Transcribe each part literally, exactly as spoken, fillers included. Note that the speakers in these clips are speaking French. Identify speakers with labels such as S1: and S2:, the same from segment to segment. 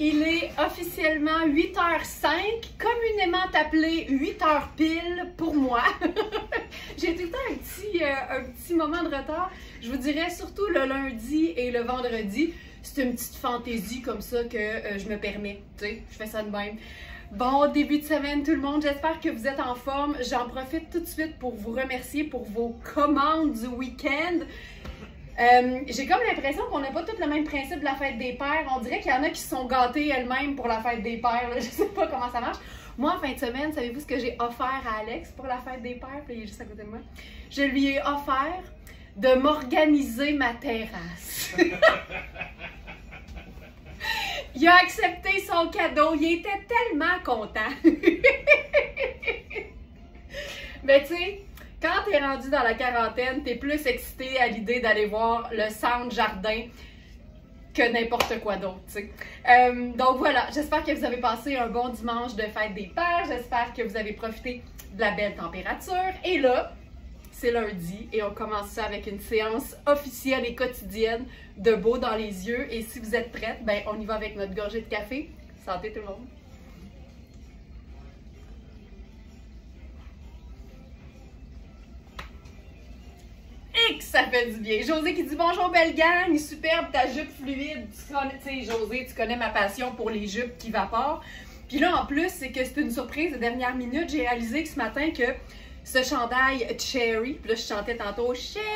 S1: Il est officiellement huit heures cinq, communément appelé huit heures pile pour moi. J'ai tout le temps un petit, euh, un petit moment de retard. Je vous dirais surtout le lundi et le vendredi. C'est une petite fantaisie comme ça que euh, je me permets. Tu sais, je fais ça de même. Bon début de semaine tout le monde, j'espère que vous êtes en forme. J'en profite tout de suite pour vous remercier pour vos commandes du week-end. Euh, J'ai comme l'impression qu'on n'a pas tout le même principe de la fête des pères. On dirait qu'il y en a qui se sont gâtés elles-mêmes pour la fête des pères. Là. Je sais pas comment ça marche. Moi, en fin de semaine, savez-vous ce que j'ai offert à Alex pour la fête des pères? Puis il est juste à côté de moi. Je lui ai offert de m'organiser ma terrasse. Il a accepté son cadeau. Il était tellement content. Mais tu sais, quand t'es rendu dans la quarantaine, t'es plus excité à l'idée d'aller voir le centre jardin que n'importe quoi d'autre, tu sais. Euh, donc voilà, j'espère que vous avez passé un bon dimanche de fête des pères. J'espère que vous avez profité de la belle température. Et là, c'est lundi et on commence ça avec une séance officielle et quotidienne de beau dans les yeux. Et si vous êtes prêtes, ben on y va avec notre gorgée de café. Santé tout le monde! Et que ça fait du bien. José qui dit bonjour belle gang, superbe ta jupe fluide. Tu sais, José, tu connais ma passion pour les jupes qui vaporent. Puis là, en plus, c'est que c'est une surprise de dernière minute. J'ai réalisé que ce matin que ce chandail Cherry, puis là, je chantais tantôt Cherry.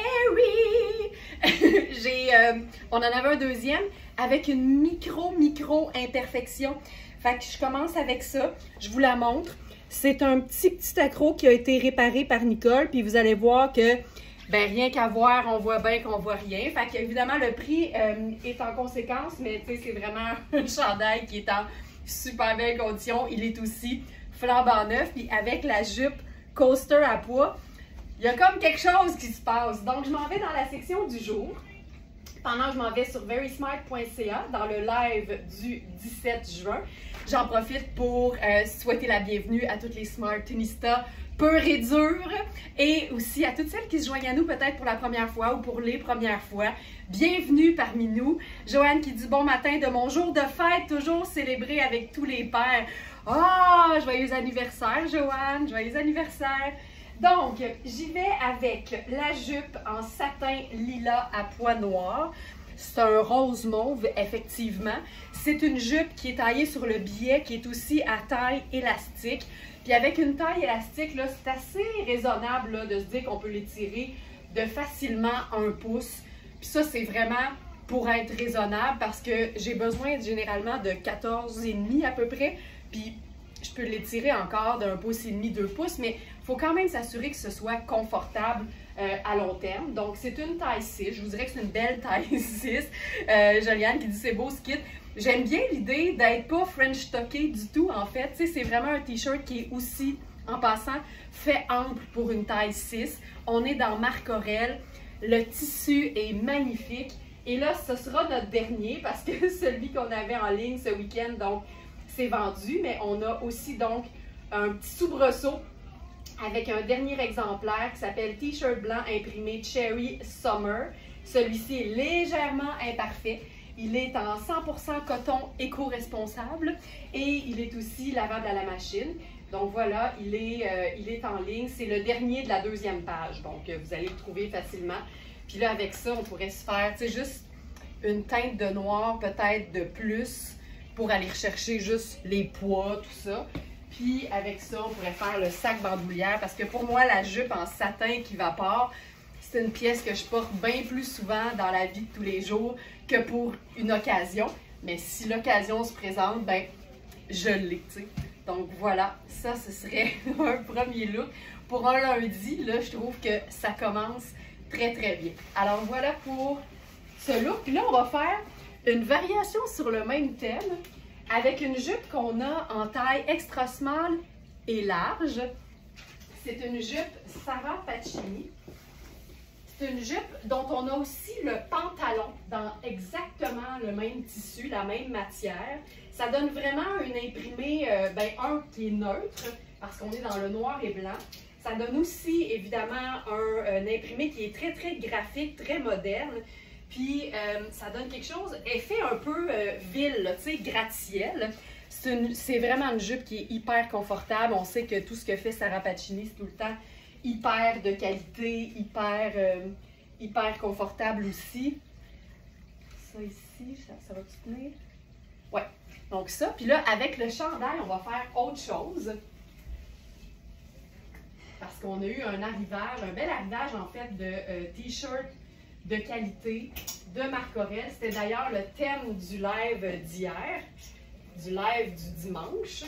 S1: J'ai, euh, on en avait un deuxième avec une micro, micro imperfection. Fait que je commence avec ça. Je vous la montre. C'est un petit, petit accroc qui a été réparé par Nicole. Puis vous allez voir que ben rien qu'à voir, on voit bien qu'on voit rien. Fait qu'évidemment, le prix euh, est en conséquence, mais tu sais, c'est vraiment un chandail qui est en super belle condition. Il est aussi flambant neuf, puis avec la jupe coaster à poids, il y a comme quelque chose qui se passe. Donc, je m'en vais dans la section du jour. Pendant que je m'en vais sur very smart point c a dans le live du dix-sept juin. J'en profite pour euh, souhaiter la bienvenue à toutes les Smartinistas pur et dur, et aussi à toutes celles qui se joignent à nous peut-être pour la première fois ou pour les premières fois. Bienvenue parmi nous. Joanne qui dit bon matin de mon jour de fête, toujours célébré avec tous les pères. Ah, oh, joyeux anniversaire Joanne, joyeux anniversaire. Donc, j'y vais avec la jupe en satin lilas à pois noirs. C'est un rose mauve, effectivement. C'est une jupe qui est taillée sur le biais, qui est aussi à taille élastique. Puis avec une taille élastique, là, c'est assez raisonnable là, de se dire qu'on peut l'étirer de facilement un pouce. Puis ça, c'est vraiment pour être raisonnable parce que j'ai besoin généralement de quatorze et demi à peu près. Puis je peux l'étirer encore d'un pouce et demi, deux pouces, mais il faut quand même s'assurer que ce soit confortable euh, à long terme. Donc c'est une taille six. Je vous dirais que c'est une belle taille six. Euh, Joliane qui dit c'est beau ce kit. J'aime bien l'idée d'être pas French tucké du tout, en fait. Tu sais, c'est vraiment un t-shirt qui est aussi, en passant, fait ample pour une taille six. On est dans Marc Aurèle. Le tissu est magnifique. Et là, ce sera notre dernier parce que celui qu'on avait en ligne ce week-end, donc, c'est vendu. Mais on a aussi, donc, un petit soubresaut avec un dernier exemplaire qui s'appelle T-shirt blanc imprimé Cherry Summer. Celui-ci est légèrement imparfait. Il est en cent pour cent coton éco-responsable et il est aussi lavable à la machine. Donc voilà, il est, euh, il est en ligne. C'est le dernier de la deuxième page. Donc euh, vous allez le trouver facilement. Puis là, avec ça, on pourrait se faire, tu sais, juste une teinte de noir peut-être de plus pour aller rechercher juste les poids, tout ça. Puis avec ça, on pourrait faire le sac bandoulière parce que pour moi, la jupe en satin qui vapore, c'est une pièce que je porte bien plus souvent dans la vie de tous les jours que pour une occasion. Mais si l'occasion se présente, ben je l'ai, tu sais. Donc voilà, ça, ce serait un premier look. Pour un lundi, là, je trouve que ça commence très, très bien. Alors voilà pour ce look. Puis là, on va faire une variation sur le même thème avec une jupe qu'on a en taille extra small et large. C'est une jupe Sarah Pacini. C'est une jupe dont on a aussi le pantalon dans exactement le même tissu, la même matière. Ça donne vraiment une imprimée, euh, ben un qui est neutre, parce qu'on est dans le noir et blanc. Ça donne aussi, évidemment, un, un imprimé qui est très, très graphique, très moderne. Puis euh, ça donne quelque chose, effet un peu euh, ville, tu sais, gratte-ciel. C'est vraiment une jupe qui est hyper confortable. On sait que tout ce que fait Sarah Pacini, c'est tout le temps hyper de qualité, hyper, euh, hyper confortable aussi. Ça ici, ça, ça va tenir? Ouais. Donc ça, puis là, avec le chandail, on va faire autre chose. Parce qu'on a eu un arrivage, un bel arrivage en fait de euh, t-shirt de qualité de Marc Aurèle. C'était d'ailleurs le thème du live d'hier, du live du dimanche.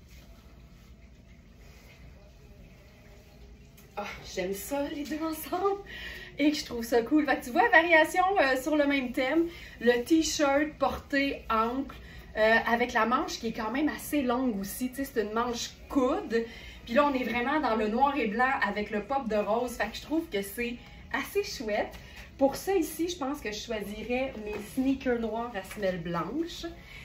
S1: Ah, j'aime ça, les deux ensemble, et que je trouve ça cool. Fait que tu vois, variation euh, sur le même thème, le t-shirt porté ample, euh, avec la manche qui est quand même assez longue aussi, tu sais, c'est une manche coude. Puis là, on est vraiment dans le noir et blanc avec le pop de rose, fait que je trouve que c'est assez chouette. Pour ça ici, je pense que je choisirais mes sneakers noirs à semelle blanche.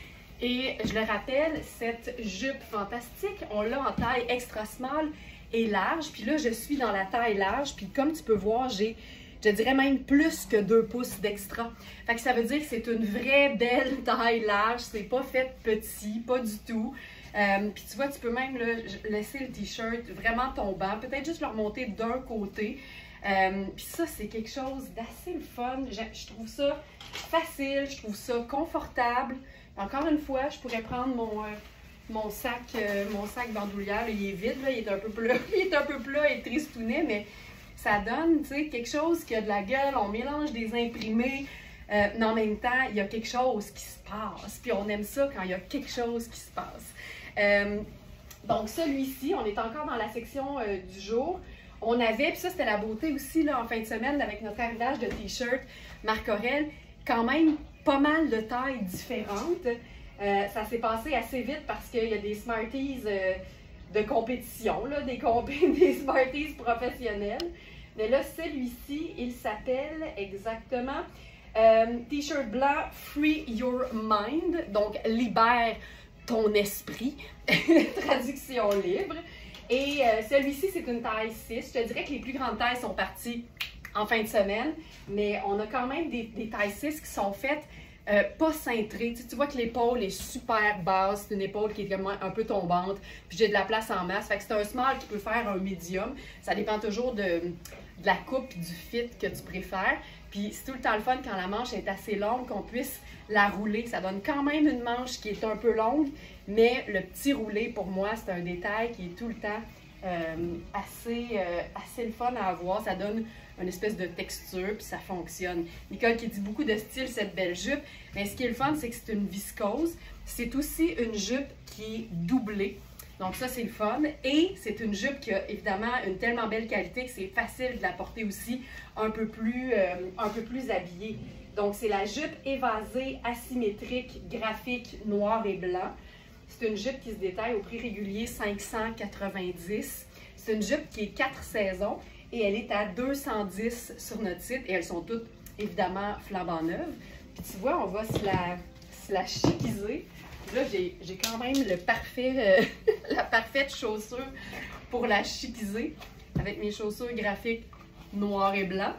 S1: Et je le rappelle, cette jupe fantastique, on l'a en taille extra small et large. Puis là, je suis dans la taille large. Puis comme tu peux voir, j'ai, je dirais même plus que deux pouces d'extra. Fait que ça veut dire que c'est une vraie belle taille large. C'est pas fait petit, pas du tout. Euh, puis tu vois, tu peux même là, laisser le t-shirt vraiment tombant. Peut-être juste le remonter d'un côté. Euh, puis ça, c'est quelque chose d'assez fun. Je, je trouve ça facile, je trouve ça confortable. Encore une fois, je pourrais prendre mon, euh, mon sac euh, mon sac bandoulière. Il est vide, là, il est un peu plat, il est un peu plat et tristounet, mais ça donne, tu sais, quelque chose qui a de la gueule. On mélange des imprimés, euh, mais en même temps, il y a quelque chose qui se passe. Puis on aime ça quand il y a quelque chose qui se passe. Euh, donc celui-ci, on est encore dans la section euh, du jour. On avait, puis ça c'était la beauté aussi là, en fin de semaine avec notre arrivage de t-shirt Marc Aurèle, quand même pas mal de tailles différentes. Euh, ça s'est passé assez vite parce qu'il y a des Smarties euh, de compétition, là, des, compé des Smarties professionnels. Mais là, celui-ci, il s'appelle exactement euh, t-shirt blanc Free Your Mind, donc libère ton esprit, traduction libre. Et euh, celui-ci, c'est une taille six. Je te dirais que les plus grandes tailles sont parties en fin de semaine, mais on a quand même des, des tailles six qui sont faites euh, pas cintrées. Tu, tu vois que l'épaule est super basse, c'est une épaule qui est comme un peu tombante, puis j'ai de la place en masse. Fait que c'est un small qui peut faire un medium. Ça dépend toujours de, de la coupe et du fit que tu préfères. Puis c'est tout le temps le fun quand la manche est assez longue qu'on puisse la rouler. Ça donne quand même une manche qui est un peu longue, mais le petit roulé, pour moi, c'est un détail qui est tout le temps euh, assez, euh, assez le fun à avoir. Ça donne une espèce de texture, puis ça fonctionne. Nicole qui dit beaucoup de style, cette belle jupe. Mais ce qui est le fun, c'est que c'est une viscose. C'est aussi une jupe qui est doublée. Donc ça, c'est le fun. Et c'est une jupe qui a évidemment une tellement belle qualité que c'est facile de la porter aussi un peu plus, euh, un peu plus habillée. Donc c'est la jupe évasée, asymétrique, graphique, noir et blanc. C'est une jupe qui se détaille au prix régulier cinq cent quatre-vingt-dix. C'est une jupe qui est quatre saisons et elle est à deux cent dix sur notre site et elles sont toutes évidemment flambant neuves. Puis tu vois, on va se la, se la chiquiser. Là, j'ai quand même le parfait, euh, la parfaite chaussure pour la chiquiser avec mes chaussures graphiques noir et blanc.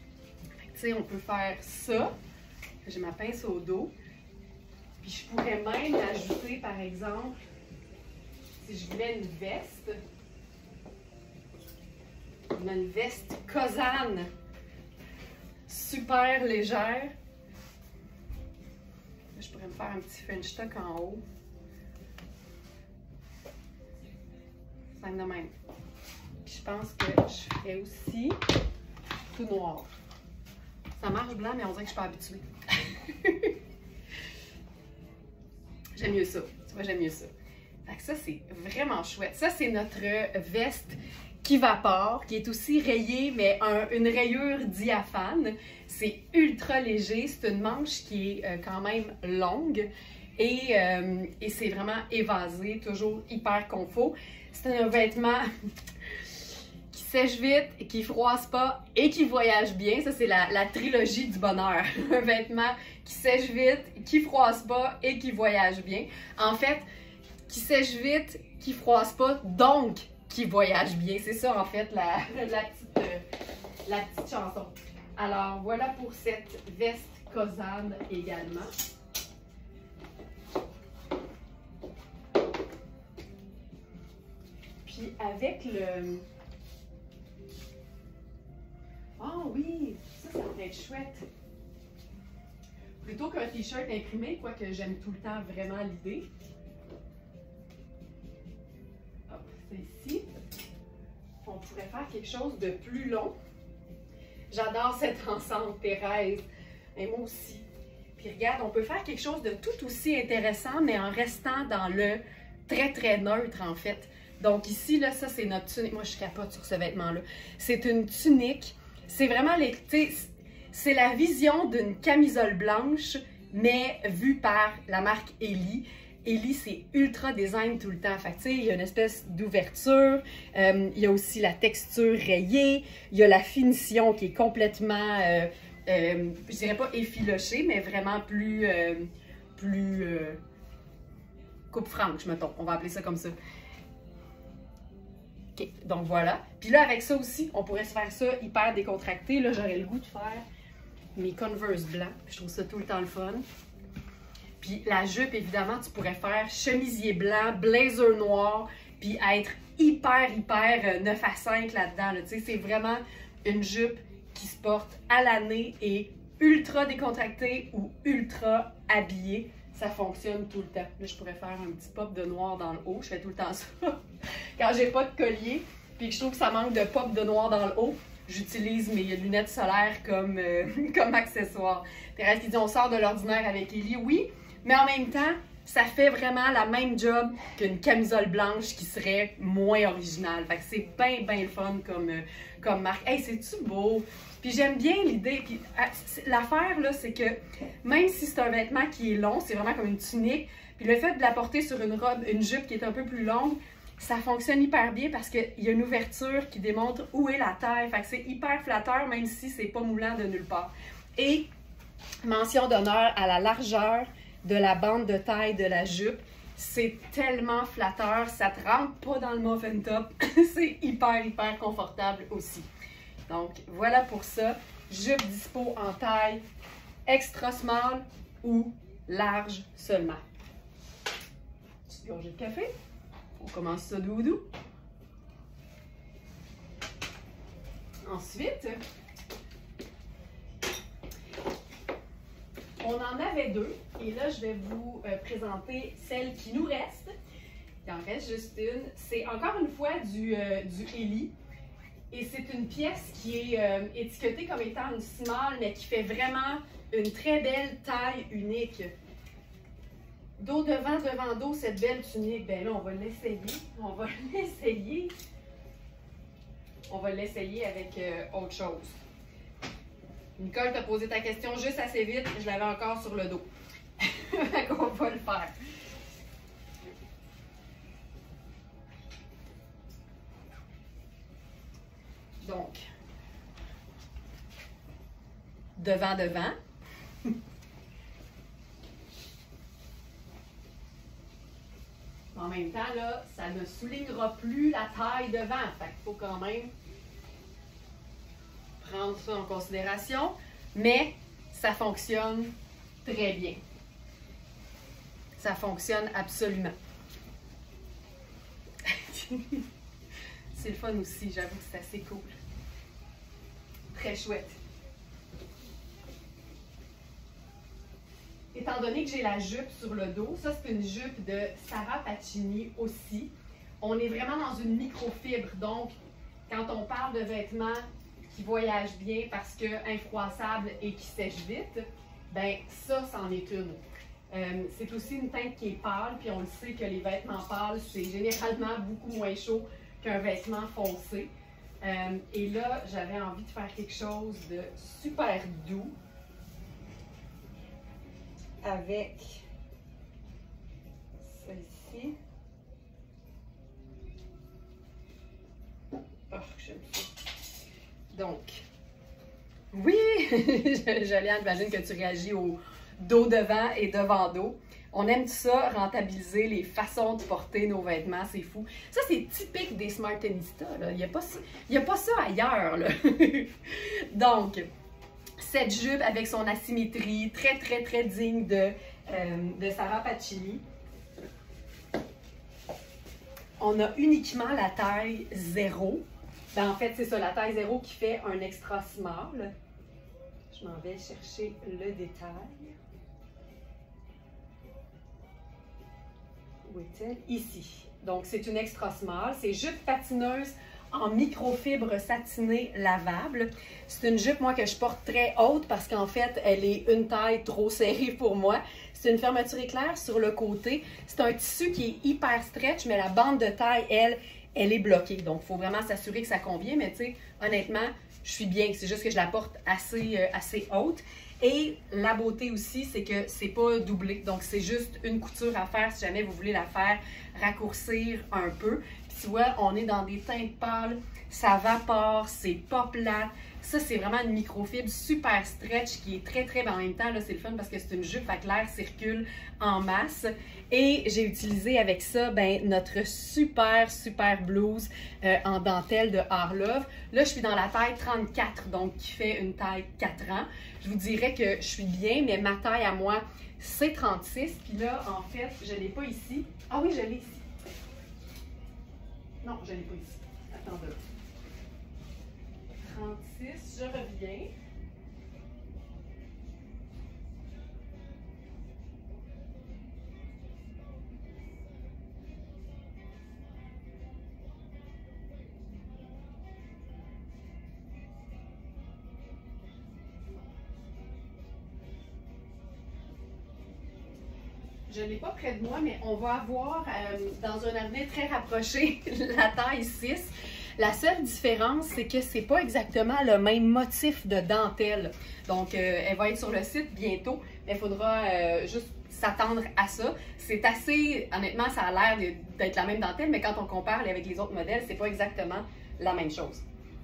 S1: Tu sais, on peut faire ça. J'ai ma pince au dos. Puis je pourrais même ajouter, par exemple, si je voulais une veste, on a une veste Cosane, super légère. Je pourrais me faire un petit French tuck en haut. Simple de même. Puis je pense que je ferais aussi tout noir. Ça marche blanc, mais on dirait que je suis pas habituée. J'aime mieux ça. Tu vois, j'aime mieux ça. Fait que ça, c'est vraiment chouette. Ça, c'est notre veste qui vapore, qui est aussi rayée, mais un, une rayure diaphane. C'est ultra léger. C'est une manche qui est euh, quand même longue et, euh, et c'est vraiment évasé, toujours hyper confort. C'est un vêtement qui sèche vite, qui froisse pas et qui voyage bien. Ça, c'est la, la trilogie du bonheur. Un vêtement qui sèche vite, qui froisse pas et qui voyage bien. En fait, qui sèche vite, qui froisse pas, donc qui voyage bien. C'est ça, en fait, la, la, petite, euh, la petite chanson. Alors, voilà pour cette veste Cosane également. Puis avec le... Oh oui, ça, ça va être chouette. Plutôt qu'un t-shirt imprimé, quoique j'aime tout le temps vraiment l'idée. Hop, c'est ici. On pourrait faire quelque chose de plus long. J'adore cet ensemble, Thérèse. Et moi aussi. Puis regarde, on peut faire quelque chose de tout aussi intéressant, mais en restant dans le très, très neutre, en fait. Donc ici, là, ça, c'est notre tunique. Moi, je capote sur ce vêtement-là. C'est une tunique. C'est vraiment les... C'est la vision d'une camisole blanche, mais vue par la marque Ellie. Ellie, c'est ultra design tout le temps. Fait que, tu sais, il y a une espèce d'ouverture. Euh, il y a aussi la texture rayée. Il y a la finition qui est complètement, euh, euh, je dirais pas effilochée, mais vraiment plus, euh, plus euh, coupe franche, mettons. On va appeler ça comme ça. OK, donc voilà. Puis là, avec ça aussi, on pourrait se faire ça hyper décontracté. Là, j'aurais le goût de faire mes Converse blancs. Je trouve ça tout le temps le fun. Puis la jupe, évidemment, tu pourrais faire chemisier blanc, blazer noir, puis être hyper, hyper neuf à cinq là-dedans. Là. Tu sais, c'est vraiment une jupe qui se porte à l'année et ultra décontractée ou ultra habillée. Ça fonctionne tout le temps. Là, je pourrais faire un petit pop de noir dans le haut. Je fais tout le temps ça. Quand j'ai pas de collier, puis que je trouve que ça manque de pop de noir dans le haut, j'utilise mes lunettes solaires comme, euh, comme accessoire. Thérèse qui dit on sort de l'ordinaire avec Ellie. Oui, mais en même temps, ça fait vraiment la même job qu'une camisole blanche qui serait moins originale. Fait que c'est bien, bien le fun comme, euh, comme marque. Hey, c'est-tu beau? Puis j'aime bien l'idée. Puis l'affaire, là, c'est que même si c'est un vêtement qui est long, c'est vraiment comme une tunique, puis le fait de la porter sur une robe, une jupe qui est un peu plus longue, ça fonctionne hyper bien parce qu'il y a une ouverture qui démontre où est la taille. Fait que c'est hyper flatteur, même si c'est pas moulant de nulle part. Et mention d'honneur à la largeur de la bande de taille de la jupe. C'est tellement flatteur, ça te rentre pas dans le muffin top. C'est hyper, hyper confortable aussi. Donc, voilà pour ça. Jupe dispo en taille extra small ou large seulement. Petite gorgée de café. On commence ça doux doux. Ensuite, on en avait deux. Et là, je vais vous euh, présenter celle qui nous reste. Il en reste juste une. C'est encore une fois du, euh, du Ellie. Et c'est une pièce qui est euh, étiquetée comme étant une small, mais qui fait vraiment une très belle taille unique. Dos devant, devant dos, cette belle tunique. Ben là, on va l'essayer. On va l'essayer. On va l'essayer avec euh, autre chose. Nicole, t'as posé ta question juste assez vite. Je l'avais encore sur le dos. Fait qu'on va le faire. Donc, devant, devant. En même temps, là, ça ne soulignera plus la taille devant. Fait qu'il faut quand même prendre ça en considération. Mais ça fonctionne très bien. Ça fonctionne absolument. C'est le fun aussi, j'avoue que c'est assez cool. Très chouette. Étant donné que j'ai la jupe sur le dos, ça c'est une jupe de Sarah Pacini aussi. On est vraiment dans une microfibre, donc quand on parle de vêtements qui voyagent bien parce que infroissables et qui sèchent vite, ben ça, c'en est une. Euh, c'est aussi une teinte qui est pâle, puis on le sait que les vêtements pâles, c'est généralement beaucoup moins chaud qu'un vêtement foncé. Euh, et là, j'avais envie de faire quelque chose de super doux avec celle-ci. Oh, j'aime ça. Donc, oui, Joliane, j'imagine que tu réagis au dos devant et devant dos. On aime ça, rentabiliser les façons de porter nos vêtements, c'est fou. Ça, c'est typique des Smartenista, là. Il n'y a, a pas ça ailleurs, là. Donc, cette jupe avec son asymétrie, très, très, très digne de, euh, de Sarah Pacini. On a uniquement la taille zéro. Ben, en fait, c'est ça, la taille zéro qui fait un extra small. Je m'en vais chercher le détail. Où est-elle? Ici. Donc, c'est une extra small. C'est jupe patineuse en microfibre satinée lavable. C'est une jupe, moi, que je porte très haute parce qu'en fait, elle est une taille trop serrée pour moi. C'est une fermeture éclair sur le côté. C'est un tissu qui est hyper stretch, mais la bande de taille, elle, elle est bloquée. Donc, il faut vraiment s'assurer que ça convient. Mais tu sais, honnêtement, je suis bien. C'est juste que je la porte assez, euh, assez haute. Et la beauté aussi, c'est que c'est pas doublé. Donc, c'est juste une couture à faire si jamais vous voulez la faire raccourcir un peu. Puis, tu vois, on est dans des teintes pâles, ça vapore, c'est pas plat. Ça, c'est vraiment une microfibre super stretch qui est très, très... Ben, en même temps, là, c'est le fun parce que c'est une jupe, fait que l'air circule en masse. Et j'ai utilisé avec ça, ben, notre super, super blouse euh, en dentelle de Harlove. Là, je suis dans la taille trente-quatre, donc qui fait une taille quatre ans. Je vous dirais que je suis bien, mais ma taille à moi, c'est trente-six. Puis là, en fait, je ne l'ai pas ici. Ah oui, je l'ai ici. Non, je ne l'ai pas ici. Attendez. trente-six, je reviens. Je ne l'ai pas près de moi, mais on va avoir euh, dans un avenir très rapproché la taille six. La seule différence, c'est que c'est pas exactement le même motif de dentelle. Donc, euh, elle va être sur le site bientôt, mais il faudra euh, juste s'attendre à ça. C'est assez, honnêtement, ça a l'air d'être la même dentelle, mais quand on compare avec les autres modèles, c'est pas exactement la même chose.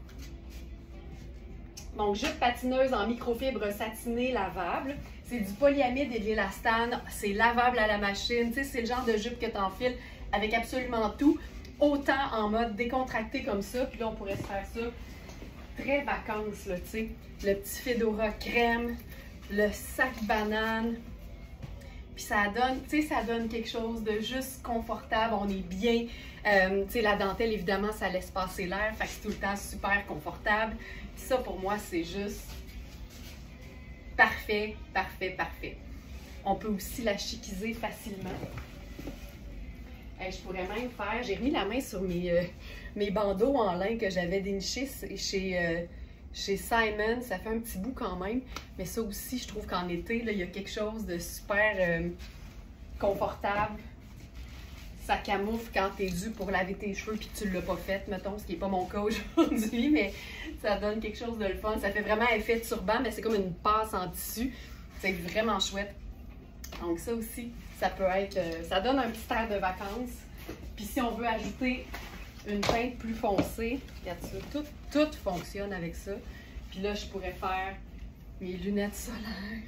S1: Donc, jupe patineuse en microfibre satinée lavable. C'est du polyamide et de l'élastane. C'est lavable à la machine. Tu sais, c'est le genre de jupe que tu enfiles avec absolument tout. Autant en mode décontracté comme ça. Puis là, on pourrait se faire ça très vacances, là, tu sais. Le petit fedora crème, le sac banane. Puis ça donne, tu sais, ça donne quelque chose de juste confortable. On est bien. Euh, tu sais, la dentelle, évidemment, ça laisse passer l'air. Fait que c'est tout le temps super confortable. Puis ça, pour moi, c'est juste parfait, parfait, parfait. On peut aussi la chiquiser facilement. Hey, je pourrais même faire, j'ai remis la main sur mes, euh, mes bandeaux en lin que j'avais dénichés chez, euh, chez Simon. Ça fait un petit bout quand même. Mais ça aussi, je trouve qu'en été, là, il y a quelque chose de super euh, confortable. Ça camoufle quand tu es dû pour laver tes cheveux puis que tu ne l'as pas fait, mettons, ce qui n'est pas mon cas aujourd'hui, mais ça donne quelque chose de le fun. Ça fait vraiment effet turban, mais c'est comme une passe en tissu. C'est vraiment chouette. Donc ça aussi, ça peut être... Euh, ça donne un petit air de vacances. Puis si on veut ajouter une teinte plus foncée, regarde ça, tout, tout fonctionne avec ça. Puis là, je pourrais faire mes lunettes solaires.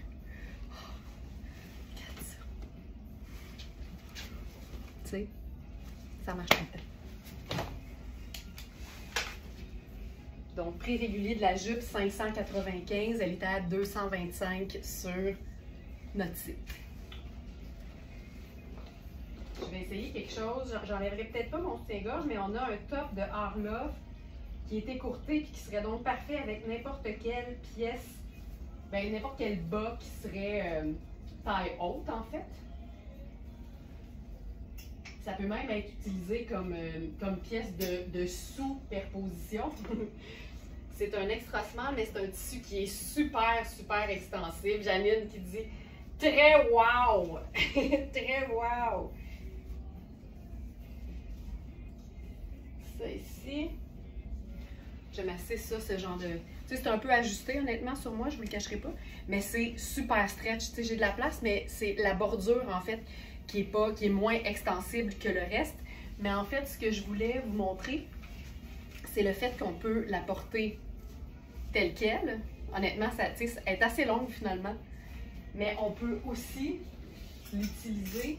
S1: Ça marche tout le temps. Donc, prix régulier de la jupe, cinq cent quatre-vingt-quinze. Elle était à deux cent vingt-cinq sur notre site. Je vais essayer quelque chose. J'enlèverai peut-être pas mon soutien-gorge, mais on a un top de Harlove qui est écourté et qui serait donc parfait avec n'importe quelle pièce, ben n'importe quel bas qui serait euh, taille haute, en fait. Ça peut même être utilisé comme, euh, comme pièce de, de sous-perposition. C'est un extra small, mais c'est un tissu qui est super, super extensible. Janine qui dit « Très wow! » Très wow! Ça ici. J'aime assez ça, ce genre de... Tu sais, c'est un peu ajusté, honnêtement, sur moi, je vous le cacherai pas. Mais c'est super stretch. Tu sais, j'ai de la place, mais c'est la bordure, en fait, qui est, pas, qui est moins extensible que le reste. Mais en fait, ce que je voulais vous montrer, c'est le fait qu'on peut la porter telle qu'elle. Honnêtement, ça, elle est assez longue finalement. Mais on peut aussi l'utiliser.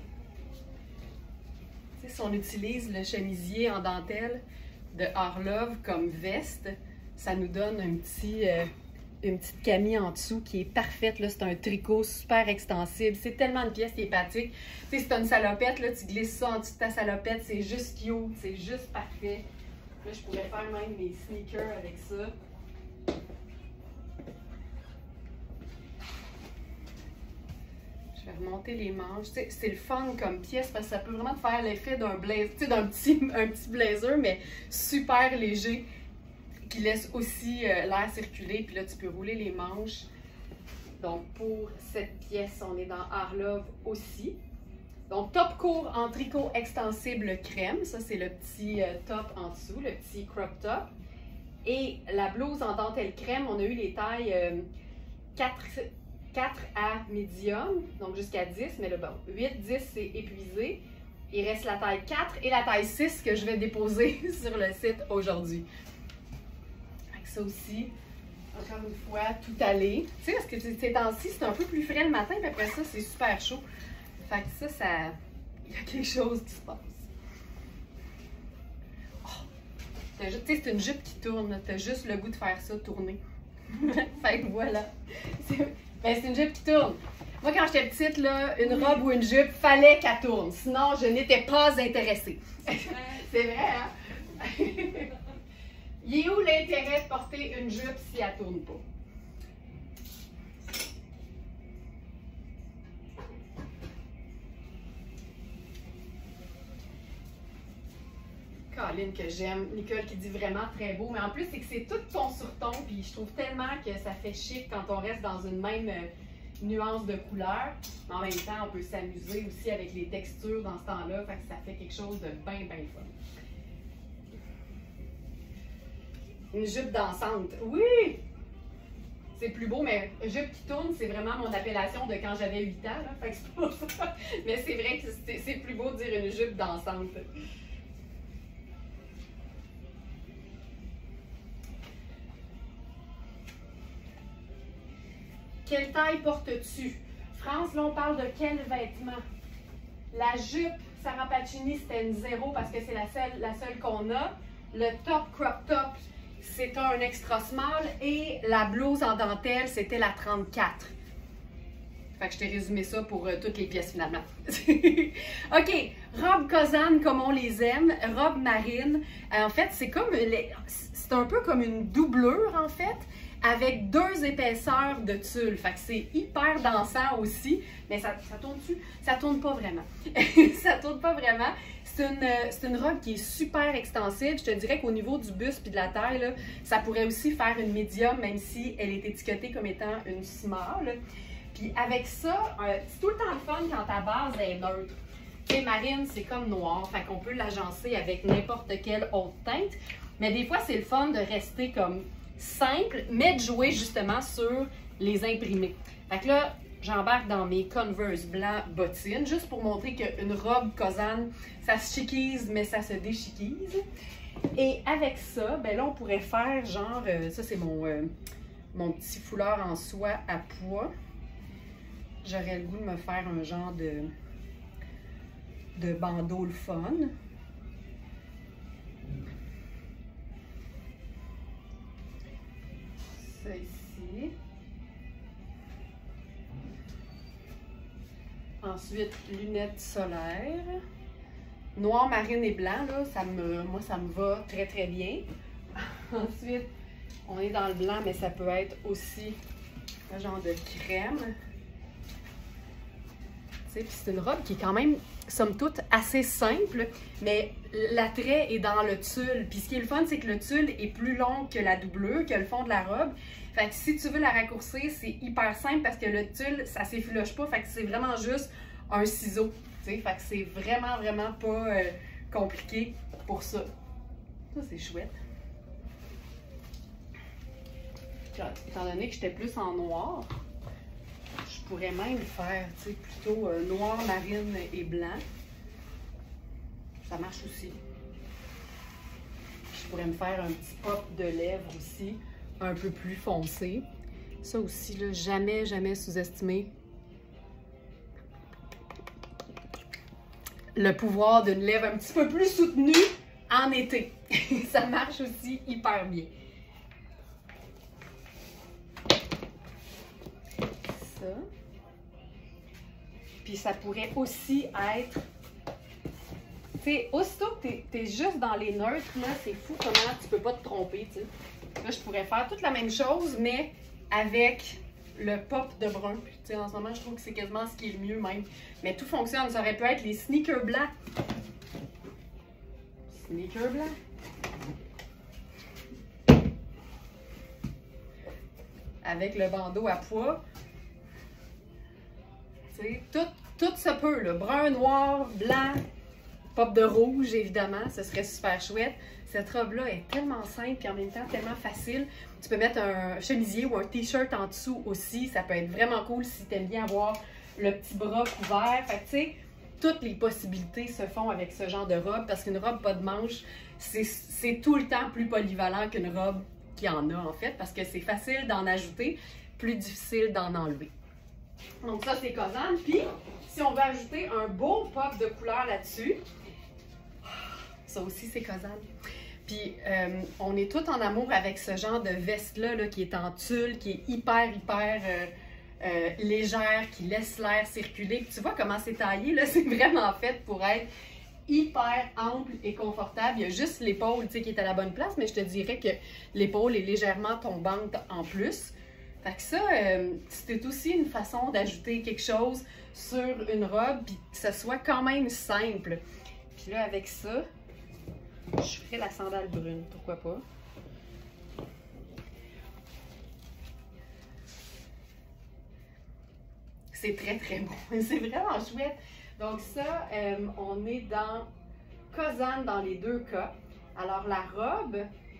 S1: Si on utilise le chemisier en dentelle de Harlove comme veste, ça nous donne un petit, euh, une petite camie en dessous qui est parfaite. C'est un tricot super extensible. C'est tellement une pièce qui est pratique. Tu sais, si tu as une salopette, là, tu glisses ça en dessous de ta salopette. C'est juste cute. C'est juste parfait. Là, je pourrais faire même mes sneakers avec ça. Je vais remonter les manches. C'est le fun comme pièce parce que ça peut vraiment te faire l'effet d'un blazer, tu sais, d'un petit, un petit blazer, mais super léger, qui laisse aussi euh, l'air circuler. Puis là, tu peux rouler les manches. Donc, pour cette pièce, on est dans Arlove aussi. Donc, top court en tricot extensible crème. Ça, c'est le petit euh, top en dessous, le petit crop top. Et la blouse en dentelle crème, on a eu les tailles euh, quatre... quatre à médium, donc jusqu'à dix, mais là, bon, huit, dix, c'est épuisé. Il reste la taille quatre et la taille six que je vais déposer sur le site aujourd'hui. Avec ça aussi, encore une fois, tout allé. Tu sais, parce que ces temps-ci, c'est un peu plus frais le matin, puis après ça, c'est super chaud. Fait que ça, ça... il y a quelque chose qui se passe. Oh. Tu sais, c'est une jupe qui tourne. T'as juste le goût de faire ça tourner. Fait que voilà. Ben, c'est une jupe qui tourne. Moi, quand j'étais petite, là, une robe ou une jupe, fallait qu'elle tourne. Sinon, je n'étais pas intéressée. C'est vrai, hein? Il est où l'intérêt de porter une jupe si elle ne tourne pas? Caroline que j'aime. Nicole qui dit vraiment très beau. Mais en plus, c'est que c'est tout ton sur ton. Puis je trouve tellement que ça fait chic quand on reste dans une même euh, nuance de couleur. Mais en même temps, on peut s'amuser aussi avec les textures dans ce temps-là. Fait que ça fait quelque chose de bien, bien fun. Une jupe dansante. Oui! C'est plus beau, mais jupe qui tourne, c'est vraiment mon appellation de quand j'avais huit ans. Là. Fait que c'est pas ça. Mais c'est vrai que c'est plus beau de dire une jupe dansante. Quelle taille portes-tu? France, là, on parle de quel vêtement? La jupe Sarah Pacini, c'était une zéro parce que c'est la seule, la seule qu'on a. Le top crop top, c'est un extra small. Et la blouse en dentelle, c'était la trente-quatre. Fait que je t'ai résumé ça pour euh, toutes les pièces finalement. OK, robe Cosane comme on les aime, robe marine. Euh, en fait, c'est comme, c'est un peu comme une doublure en fait, avec deux épaisseurs de tulle. Fait que c'est hyper dansant aussi, mais ça, ça tourne-tu? Ça tourne pas vraiment. Ça tourne pas vraiment. C'est une, c'est une robe qui est super extensible. Je te dirais qu'au niveau du buste et de la taille, là, ça pourrait aussi faire une médium, même si elle est étiquetée comme étant une small. Puis avec ça, euh, c'est tout le temps le fun quand ta base est neutre. Tu sais, marine, c'est comme noir, fait qu'on peut l'agencer avec n'importe quelle autre teinte. Mais des fois, c'est le fun de rester comme simple, mais de jouer justement sur les imprimés. Fait que là, j'embarque dans mes Converse blancs bottines, juste pour montrer qu'une robe Cosane, ça se chiquise, mais ça se déchiquise. Et avec ça, ben là, on pourrait faire genre, euh, ça c'est mon, euh, mon petit foulard en soie à pois. J'aurais le goût de me faire un genre de, de bandeau le fun. Ça ici. Ensuite, lunettes solaires. Noir, marine et blanc, là, ça me, moi, ça me va très, très bien. Ensuite, on est dans le blanc, mais ça peut être aussi un genre de crème. C'est une robe qui est quand même, somme toute, assez simple, mais l'attrait est dans le tulle. Puis ce qui est le fun, c'est que le tulle est plus long que la doublure, que le fond de la robe. Fait que si tu veux la raccourcir, c'est hyper simple parce que le tulle, ça s'effiloche pas. Fait que c'est vraiment juste un ciseau. T'sais. Fait que c'est vraiment, vraiment pas euh, compliqué pour ça. Ça, c'est chouette. Étant donné que j'étais plus en noir, je pourrais même faire, tu sais, plutôt euh, noir, marine et blanc. Ça marche aussi. Je pourrais me faire un petit pop de lèvres aussi, un peu plus foncé. Ça aussi, là, jamais, jamais sous-estimé le pouvoir d'une lèvre un petit peu plus soutenue en été. Ça marche aussi hyper bien. ça. Puis ça pourrait aussi être... Tu sais, aussitôt que t'es, t'es juste dans les neutres, là, c'est fou comment tu peux pas te tromper, tu sais. Là, je pourrais faire toute la même chose, mais avec le pop de brun. Tu sais, en ce moment, je trouve que c'est quasiment ce qui est le mieux, même. Mais tout fonctionne. Ça aurait pu être les sneakers blancs. Sneakers blancs. Avec le bandeau à pois. Tu sais, tout, tout se peut, là. Brun, noir, blanc, pop de rouge, évidemment. Ce serait super chouette. Cette robe-là est tellement simple et en même temps tellement facile. Tu peux mettre un chemisier ou un t-shirt en dessous aussi. Ça peut être vraiment cool si tu aimes bien avoir le petit bras couvert. Fait que tu sais, toutes les possibilités se font avec ce genre de robe parce qu'une robe pas de manches, c'est tout le temps plus polyvalent qu'une robe qui en a en fait parce que c'est facile d'en ajouter, plus difficile d'en enlever. Donc ça, c'est Kozan. Puis, si on veut ajouter un beau pop de couleur là-dessus, ça aussi, c'est Kozan. Puis, euh, on est tout en amour avec ce genre de veste-là là, qui est en tulle, qui est hyper, hyper euh, euh, légère, qui laisse l'air circuler. Puis, tu vois comment c'est taillé, là, c'est vraiment fait pour être hyper ample et confortable. Il y a juste l'épaule, tu sais, qui est à la bonne place, mais je te dirais que l'épaule est légèrement tombante en plus. Fait que ça, euh, c'est aussi une façon d'ajouter quelque chose sur une robe, puis que ça soit quand même simple. Puis là, avec ça, je ferai la sandale brune, pourquoi pas. C'est très, très beau. C'est vraiment chouette. Donc ça, euh, on est dans Kozan dans les deux cas. Alors la robe,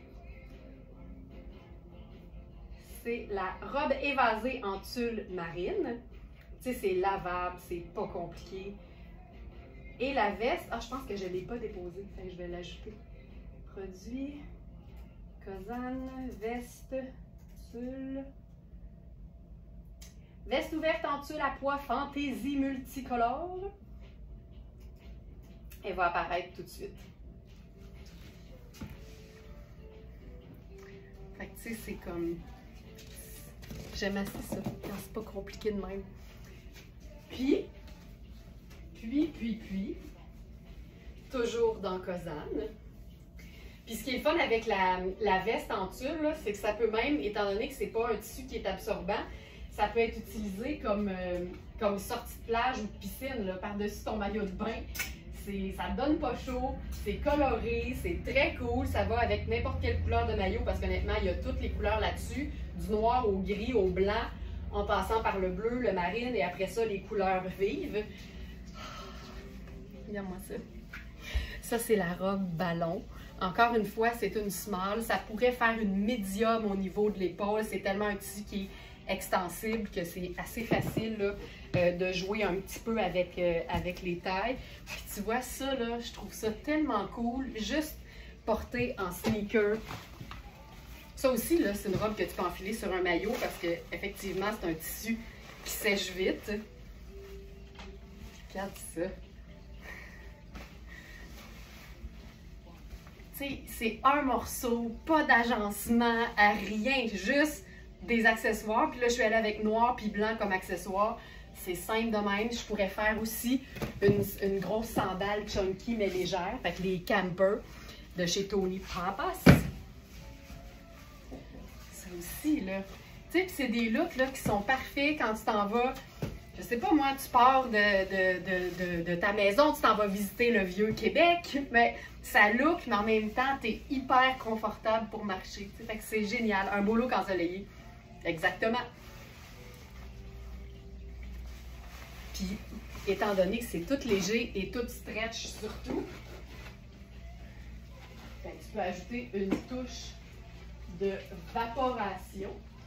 S1: c'est la robe évasée en tulle marine. Tu sais, c'est lavable, c'est pas compliqué. Et la veste, ah, je pense que je ne l'ai pas déposée, enfin, je vais l'ajouter. Produit, Kozan, veste, tulle. Veste ouverte en tulle à pois fantaisie multicolore. Elle va apparaître tout de suite. Fait que tu sais, c'est comme... J'aime assez ça, quand c'est pas compliqué de même. Puis, puis, puis, puis, toujours dans Kozan. Puis ce qui est le fun avec la, la veste en tulle, c'est que ça peut même, étant donné que c'est pas un tissu qui est absorbant, ça peut être utilisé comme, euh, comme sortie de plage ou de piscine, par-dessus ton maillot de bain. Ça ne donne pas chaud, c'est coloré, c'est très cool. Ça va avec n'importe quelle couleur de maillot parce qu'honnêtement, il y a toutes les couleurs là-dessus, du noir au gris, au blanc, en passant par le bleu, le marine et après ça, les couleurs vives. Regarde-moi ça. Ça, c'est la robe ballon. Encore une fois, c'est une small. Ça pourrait faire une médium au niveau de l'épaule. C'est tellement un tissu qui est extensible que c'est assez facile là, euh, de jouer un petit peu avec, euh, avec les tailles. Puis tu vois ça, là, je trouve ça tellement cool. Juste porté en sneaker. Ça aussi, là, c'est une robe que tu peux enfiler sur un maillot parce que effectivement, c'est un tissu qui sèche vite. Regarde ça. C'est un morceau, pas d'agencement, à rien, juste des accessoires. Puis là, je suis allée avec noir puis blanc comme accessoire. C'est simple de même. Je pourrais faire aussi une, une grosse sandale chunky mais légère. Fait que les campers de chez Tony Papas. Ça aussi, là. Tu sais, c'est des looks là, qui sont parfaits quand tu t'en vas. Je sais pas, moi, tu pars de, de, de, de, de ta maison, tu t'en vas visiter le vieux Québec, mais ça look, mais en même temps, tu es hyper confortable pour marcher. T'sais, fait que c'est génial. Un beau look ensoleillé. Exactement. Puis, étant donné que c'est tout léger et tout stretch surtout, ben, tu peux ajouter une touche de vaporation.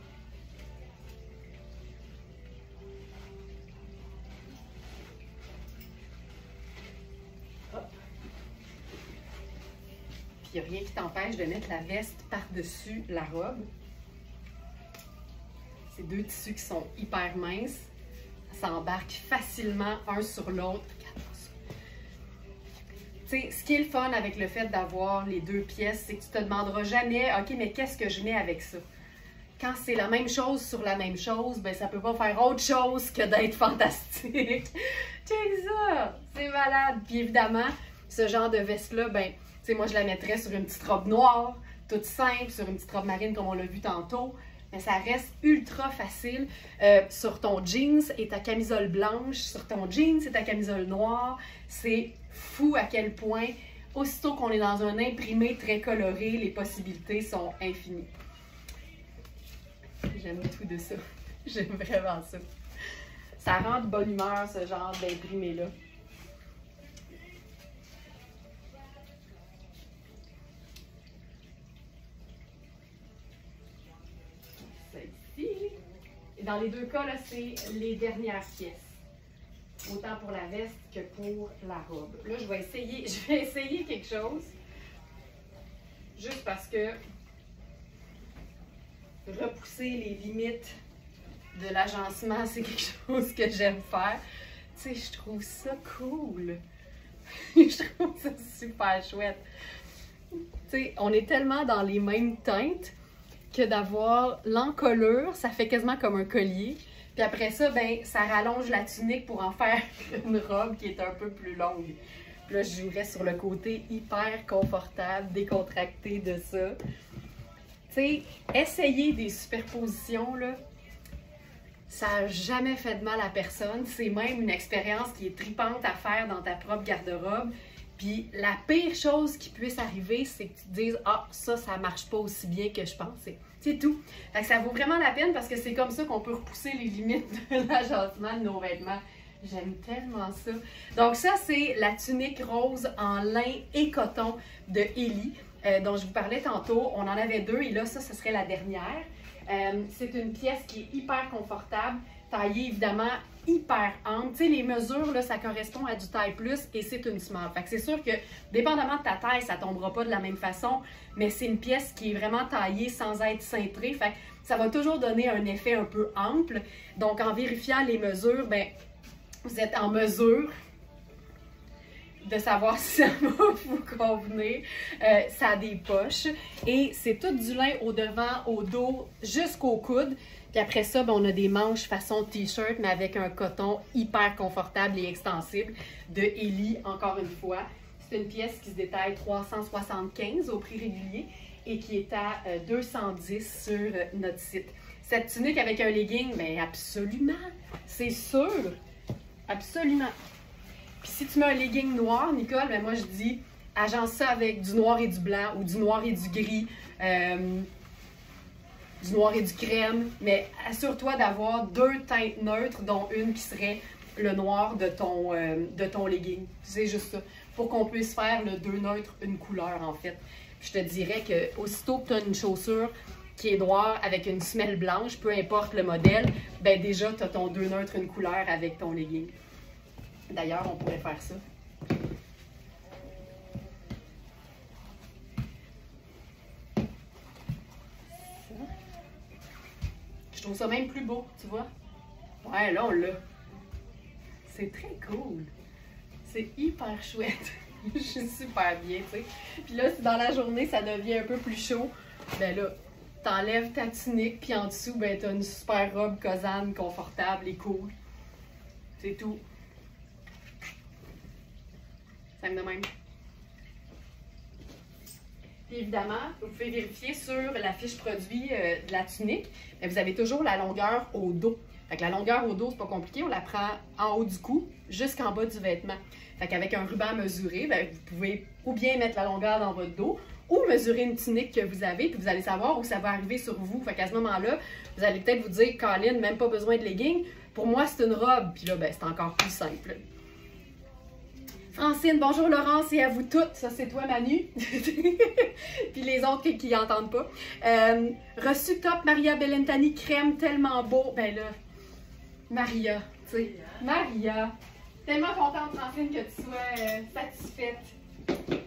S1: Il n'y a rien qui t'empêche de mettre la veste par-dessus la robe. C'est deux tissus qui sont hyper minces. Ça s'embarque facilement un sur l'autre. Tu sais, ce qui est le fun avec le fait d'avoir les deux pièces, c'est que tu te demanderas jamais, OK, mais qu'est-ce que je mets avec ça? quand c'est la même chose sur la même chose, ben ça peut pas faire autre chose que d'être fantastique. Check ça! C'est malade! Puis évidemment, ce genre de veste-là, ben, tu sais, moi je la mettrais sur une petite robe noire, toute simple, sur une petite robe marine comme on l'a vu tantôt. Mais ça reste ultra facile euh, sur ton jeans et ta camisole blanche, sur ton jeans et ta camisole noire. C'est fou à quel point, aussitôt qu'on est dans un imprimé très coloré, les possibilités sont infinies. J'aime tout de ça. J'aime vraiment ça. Ça rend de bonne humeur, ce genre d'imprimé-là. Celle-ci. Et dans les deux cas, là, c'est les dernières pièces. Autant pour la veste que pour la robe. Là, je vais essayer, je vais essayer quelque chose. Juste parce que repousser les limites de l'agencement, c'est quelque chose que j'aime faire. Tu sais, je trouve ça cool. Je trouve ça super chouette. Tu sais, on est tellement dans les mêmes teintes que d'avoir l'encolure, ça fait quasiment comme un collier. Puis après ça, ben, ça rallonge la tunique pour en faire une robe qui est un peu plus longue. Puis là, je jouerais sur le côté hyper confortable, décontracté de ça. Tu sais, essayer des superpositions, là, ça n'a jamais fait de mal à personne. C'est même une expérience qui est tripante à faire dans ta propre garde-robe. Puis la pire chose qui puisse arriver, c'est que tu te dises « Ah, ça, ça marche pas aussi bien que je pensais. » C'est tout. Fait que ça vaut vraiment la peine parce que c'est comme ça qu'on peut repousser les limites de l'agencement de nos vêtements. J'aime tellement ça. Donc ça, c'est la tunique rose en lin et coton de Ellie. Euh, dont je vous parlais tantôt. On en avait deux et là, ça, ce serait la dernière. Euh, c'est une pièce qui est hyper confortable, taillée évidemment hyper ample. Tu sais, les mesures, là, ça correspond à du taille plus et c'est une small. Fait que c'est sûr que, dépendamment de ta taille, ça tombera pas de la même façon, mais c'est une pièce qui est vraiment taillée sans être cintrée. Fait que ça va toujours donner un effet un peu ample. Donc, en vérifiant les mesures, ben, vous êtes en mesure de savoir si ça va vous convenir. Euh, ça a des poches et c'est tout du lin au devant, au dos, jusqu'au coude. Puis après ça, ben, on a des manches façon t-shirt, mais avec un coton hyper confortable et extensible de Ellie, encore une fois. C'est une pièce qui se détaille trois cent soixante-quinze au prix régulier et qui est à euh, deux cent dix sur euh, notre site. Cette tunique avec un legging, bien absolument, c'est sûr, absolument. Puis si tu mets un legging noir, Nicole, ben moi je dis, agence ça avec du noir et du blanc ou du noir et du gris, euh, du noir et du crème, mais assure-toi d'avoir deux teintes neutres, dont une qui serait le noir de ton, euh, de ton legging. C'est juste ça, pour qu'on puisse faire le deux neutre, une couleur en fait. Puis je te dirais que aussitôt que tu as une chaussure qui est noire avec une semelle blanche, peu importe le modèle, ben déjà tu as ton deux neutre, une couleur avec ton legging. D'ailleurs, on pourrait faire ça. ça. Je trouve ça même plus beau, tu vois. Ouais, là, on l'a. C'est très cool. C'est hyper chouette. Je suis super bien, tu sais. Puis là, si dans la journée, ça devient un peu plus chaud, ben là, t'enlèves ta tunique, puis en dessous, ben t'as une super robe cosane, confortable et cool. C'est tout. Ça me de même. Puis évidemment, vous pouvez vérifier sur la fiche produit euh, de la tunique, mais vous avez toujours la longueur au dos. Fait que la longueur au dos, c'est pas compliqué, on la prend en haut du cou jusqu'en bas du vêtement. Fait qu'avec un ruban mesuré, ben, vous pouvez ou bien mettre la longueur dans votre dos ou mesurer une tunique que vous avez, puis vous allez savoir où ça va arriver sur vous. Fait qu'à ce moment-là, vous allez peut-être vous dire, Colin, même pas besoin de legging. Pour moi, c'est une robe. Puis là, ben, c'est encore plus simple. Francine, bonjour Laurence et à vous toutes. Ça, c'est toi, Manu. Puis les autres qui n'entendent pas. Euh, reçu top Maria Bellentani, crème, tellement beau. Ben là, Maria, tu sais, Maria. Tellement contente, Francine, que tu sois euh, satisfaite.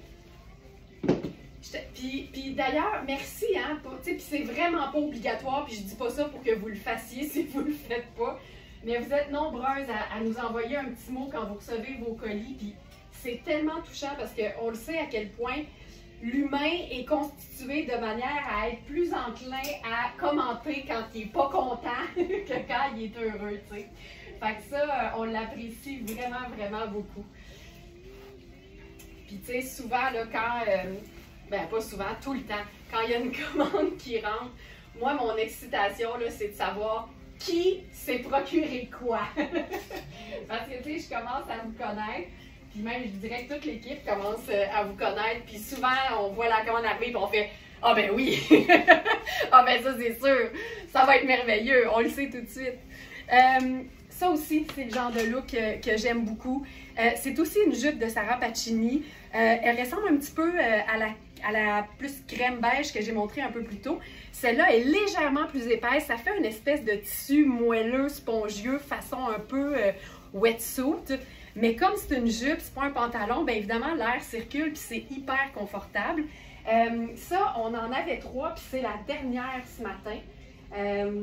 S1: Puis, puis d'ailleurs, merci, hein. Puis c'est vraiment pas obligatoire, puis je dis pas ça pour que vous le fassiez si vous le faites pas. Mais vous êtes nombreuses à, à nous envoyer un petit mot quand vous recevez vos colis. Puis c'est tellement touchant parce qu'on le sait à quel point l'humain est constitué de manière à être plus enclin à commenter quand il n'est pas content que quand il est heureux, tu sais. Fait que ça, on l'apprécie vraiment, vraiment beaucoup. Puis, tu sais, souvent, là, quand... Euh, ben, pas souvent, tout le temps, quand il y a une commande qui rentre, moi, mon excitation, là, c'est de savoir qui s'est procuré quoi. Parce que, tu sais, je commence à vous connaître. Puis même, je dirais que toute l'équipe commence à vous connaître. Puis souvent, on voit la commande arriver, puis on fait « Ah ben oui! Ah ben ça, c'est sûr! Ça va être merveilleux! » On le sait tout de suite. Euh, ça aussi, c'est le genre de look que, que j'aime beaucoup. Euh, c'est aussi une jupe de Sarah Pacini. Euh, elle ressemble un petit peu euh, à, la, à la plus crème beige que j'ai montré un peu plus tôt. Celle-là est légèrement plus épaisse. Ça fait une espèce de tissu moelleux, spongieux, façon un peu euh, wetsuit. Mais comme c'est une jupe, c'est pas un pantalon, bien évidemment, l'air circule puis c'est hyper confortable. Euh, ça, on en avait trois, puis c'est la dernière ce matin. Euh,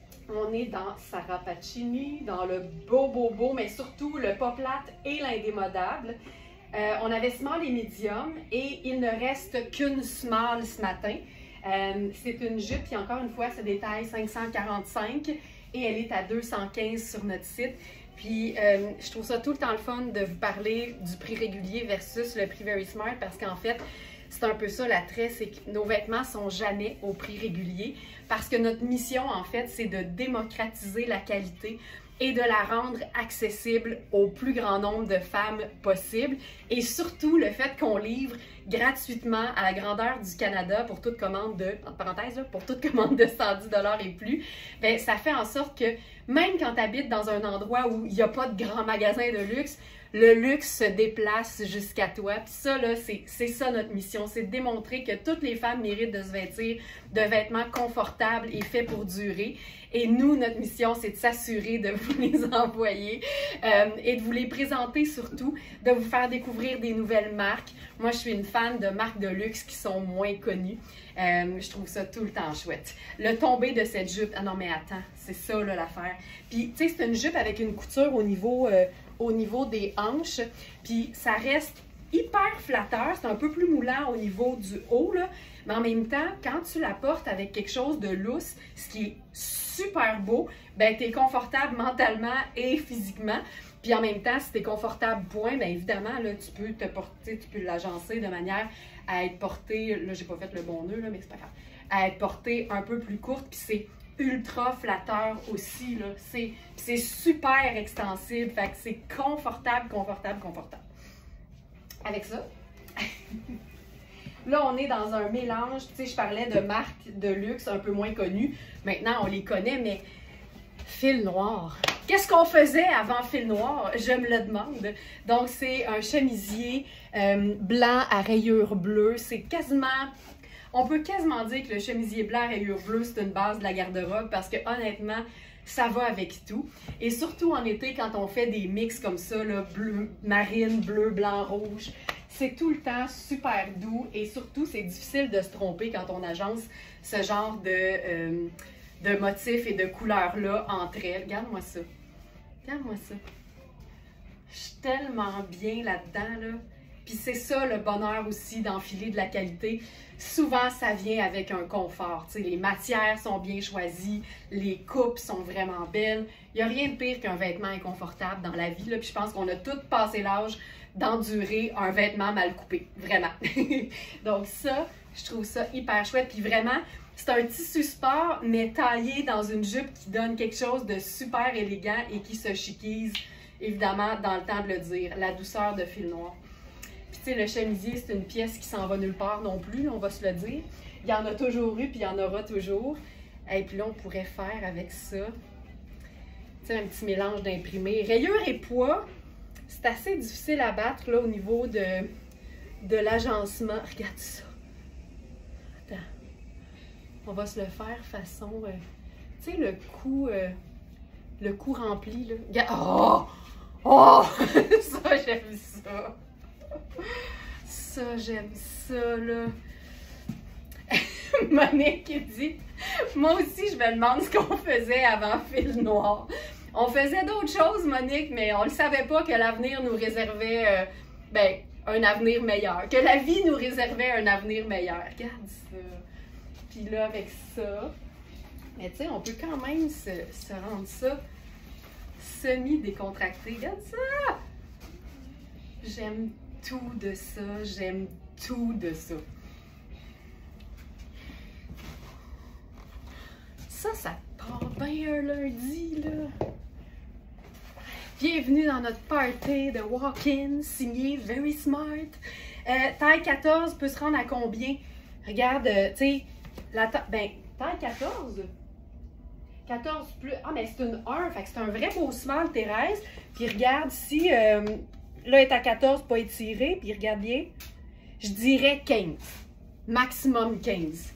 S1: on est dans Sarah Pacini, dans le beau, beau, beau, mais surtout le pas plate et l'indémodable. Euh, on avait small et medium, et il ne reste qu'une small ce matin. Euh, c'est une jupe, puis encore une fois, c'est des tailles cinq cent quarante-cinq, et elle est à deux cent quinze sur notre site. Puis, euh, je trouve ça tout le temps le fun de vous parler du prix régulier versus le prix Very Smart parce qu'en fait, c'est un peu ça l'attrait, c'est que nos vêtements sont jamais au prix régulier parce que notre mission, en fait, c'est de démocratiser la qualité et de la rendre accessible au plus grand nombre de femmes possible. Et surtout, le fait qu'on livre gratuitement à la grandeur du Canada pour toute commande de, entre parenthèses, là, pour toute commande de cent dix dollars et plus, bien, ça fait en sorte que même quand tu habites dans un endroit où il n'y a pas de grand magasin de luxe, le luxe se déplace jusqu'à toi. Puis ça, là, c'est ça notre mission, c'est de démontrer que toutes les femmes méritent de se vêtir de vêtements confortables et faits pour durer. Et nous, notre mission, c'est de s'assurer de vous les envoyer euh, et de vous les présenter surtout, de vous faire découvrir des nouvelles marques. Moi, je suis une fan de marques de luxe qui sont moins connues. Euh, je trouve ça tout le temps chouette. Le tombé de cette jupe, ah non mais attends, c'est ça là l'affaire. Puis tu sais, c'est une jupe avec une couture au niveau, euh, au niveau des hanches, puis ça reste hyper flatteur, c'est un peu plus moulant au niveau du haut là, mais en même temps, quand tu la portes avec quelque chose de lousse, ce qui est super beau, ben tu es confortable mentalement et physiquement. Puis en même temps, si tu es confortable, point, bien évidemment, là, tu peux te porter, tu peux l'agencer de manière à être portée, là, j'ai pas fait le bon nœud, là, mais c'est pas grave, à être portée un peu plus courte, puis c'est ultra flatteur aussi, là, c'est super extensible, fait que c'est confortable, confortable, confortable. Avec ça, là, on est dans un mélange, tu sais, je parlais de marques de luxe un peu moins connues, maintenant, on les connaît, mais fil noir. Qu'est-ce qu'on faisait avant fil noir? Je me le demande. Donc, c'est un chemisier euh, blanc à rayures bleues. C'est quasiment... On peut quasiment dire que le chemisier blanc à rayures bleues, c'est une base de la garde-robe parce que honnêtement, ça va avec tout. Et surtout en été, quand on fait des mix comme ça, là, bleu, marine, bleu, blanc, rouge, c'est tout le temps super doux et surtout, c'est difficile de se tromper quand on agence ce genre de... Euh, de motifs et de couleurs-là entre elles. Regarde-moi ça. Regarde-moi ça. Je suis tellement bien là-dedans, là. Puis c'est ça le bonheur aussi d'enfiler de la qualité. Souvent, ça vient avec un confort. Tu sais, les matières sont bien choisies, les coupes sont vraiment belles. Il n'y a rien de pire qu'un vêtement inconfortable dans la vie, là. Puis je pense qu'on a tous passé l'âge d'endurer un vêtement mal coupé. Vraiment. Donc ça, je trouve ça hyper chouette. Puis vraiment, c'est un tissu sport, mais taillé dans une jupe qui donne quelque chose de super élégant et qui se chiquise, évidemment, dans le temps de le dire. La douceur de fil noir. Puis, tu sais, le chemisier, c'est une pièce qui s'en va nulle part non plus, on va se le dire. Il y en a toujours eu, puis il y en aura toujours. Et puis là, on pourrait faire avec ça, tu sais, un petit mélange d'imprimé. Rayures et poids, c'est assez difficile à battre, là, au niveau de, de l'agencement. Regarde ça. Attends. On va se le faire façon, euh, tu sais, le cou, euh, le cou rempli, là. Regarde, oh! Oh! Ça, j'aime ça. Ça, j'aime ça, là. Monique qui dit, moi aussi, je me demande ce qu'on faisait avant fil noir. On faisait d'autres choses, Monique, mais on ne savait pas que l'avenir nous réservait, euh, ben, un avenir meilleur, que la vie nous réservait un avenir meilleur. Regarde ça. Puis là, avec ça, mais tu sais, on peut quand même se, se rendre ça semi-décontracté. Regarde ça! J'aime tout de ça, j'aime tout de ça. Ça, ça part bien un lundi, là. Bienvenue dans notre party de walk-in signé Very Smart. Euh, taille quatorze peut se rendre à combien? Regarde, euh, tu sais, la taille, ben, taille quatorze. quatorze plus, ah, mais c'est une un, fait que c'est un vrai beau small, Thérèse. Puis regarde ici, euh, là, elle est à quatorze, pas étirée, puis regarde bien. Je dirais quinze. Maximum quinze.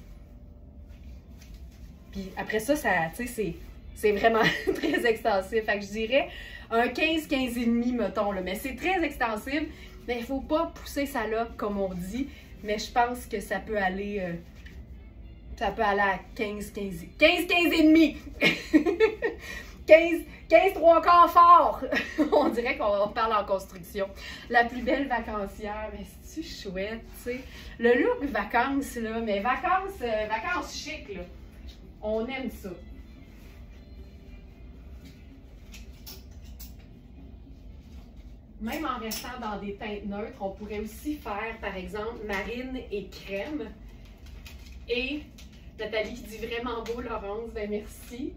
S1: Puis après ça, ça tu sais, c'est vraiment très extensif. Fait que je dirais un quinze, quinze et demi, mettons, là. Mais c'est très extensible. Mais il ne faut pas pousser ça là, comme on dit. Mais je pense que ça peut aller... Euh, ça peut aller à quinze, quinze... quinze, quinze et demi! quinze, quinze, trois quarts fort! On dirait qu'on parle en construction. La plus belle vacancière, mais c'est-tu chouette, tu sais? Le look vacances, là, mais vacances, euh, vacances chic, là. On aime ça. Même en restant dans des teintes neutres, on pourrait aussi faire, par exemple, marine et crème. Et Nathalie qui dit vraiment beau, Laurence, ben merci.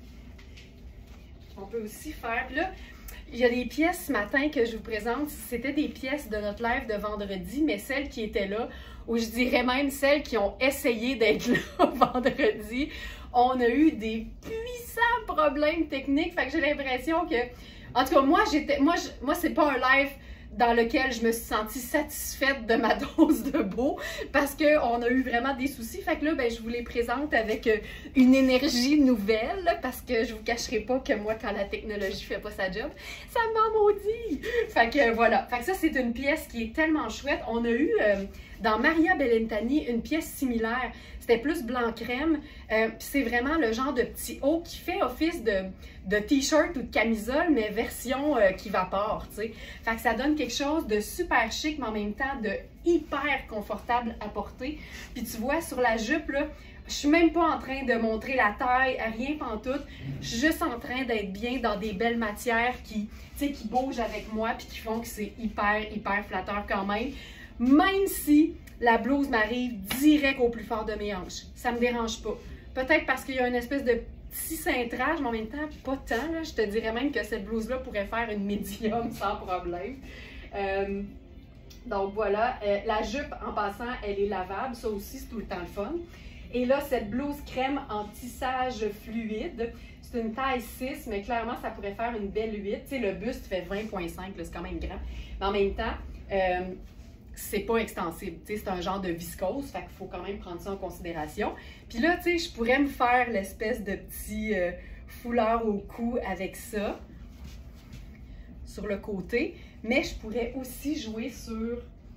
S1: On peut aussi faire, puis là, il y a des pièces ce matin que je vous présente. C'était des pièces de notre live de vendredi, mais celles qui étaient là, ou je dirais même celles qui ont essayé d'être là vendredi, on a eu des puissants problèmes techniques. Fait que j'ai l'impression que, en tout cas, moi, j'étais, moi, je, moi, c'est pas un live dans lequel je me suis sentie satisfaite de ma dose de beau parce qu'on a eu vraiment des soucis. Fait que là, ben, je vous les présente avec une énergie nouvelle parce que je vous cacherai pas que moi, quand la technologie fait pas sa job, ça m'en maudit. Fait que voilà. Fait que ça, c'est une pièce qui est tellement chouette. On a eu euh, dans Maria Bellentani une pièce similaire. C'était plus blanc crème. Euh, Puis c'est vraiment le genre de petit haut qui fait office de, de t-shirt ou de camisole, mais version euh, qui vapore, tu sais. Fait que ça donne quelque chose de super chic, mais en même temps de hyper confortable à porter. Puis tu vois, sur la jupe, là, je suis même pas en train de montrer la taille, rien pantoute. Je suis juste en train d'être bien dans des belles matières qui, tu sais, qui bougent avec moi puis qui font que c'est hyper, hyper flatteur quand même. Même si la blouse m'arrive direct au plus fort de mes hanches. Ça me dérange pas. Peut-être parce qu'il y a une espèce de petit cintrage, mais en même temps, pas tant. Là. Je te dirais même que cette blouse-là pourrait faire une médium sans problème. Euh, donc voilà. Euh, la jupe, en passant, elle est lavable. Ça aussi, c'est tout le temps le fun. Et là, cette blouse crème en tissage fluide, c'est une taille six, mais clairement, ça pourrait faire une belle huit. Tu sais, le buste fait vingt virgule cinq, c'est quand même grand. Mais en même temps, euh, c'est pas extensible, tu sais, c'est un genre de viscose, fait qu'il faut quand même prendre ça en considération. Puis là, tu sais, je pourrais me faire l'espèce de petit euh, foulard au cou avec ça, sur le côté, mais je pourrais aussi jouer sur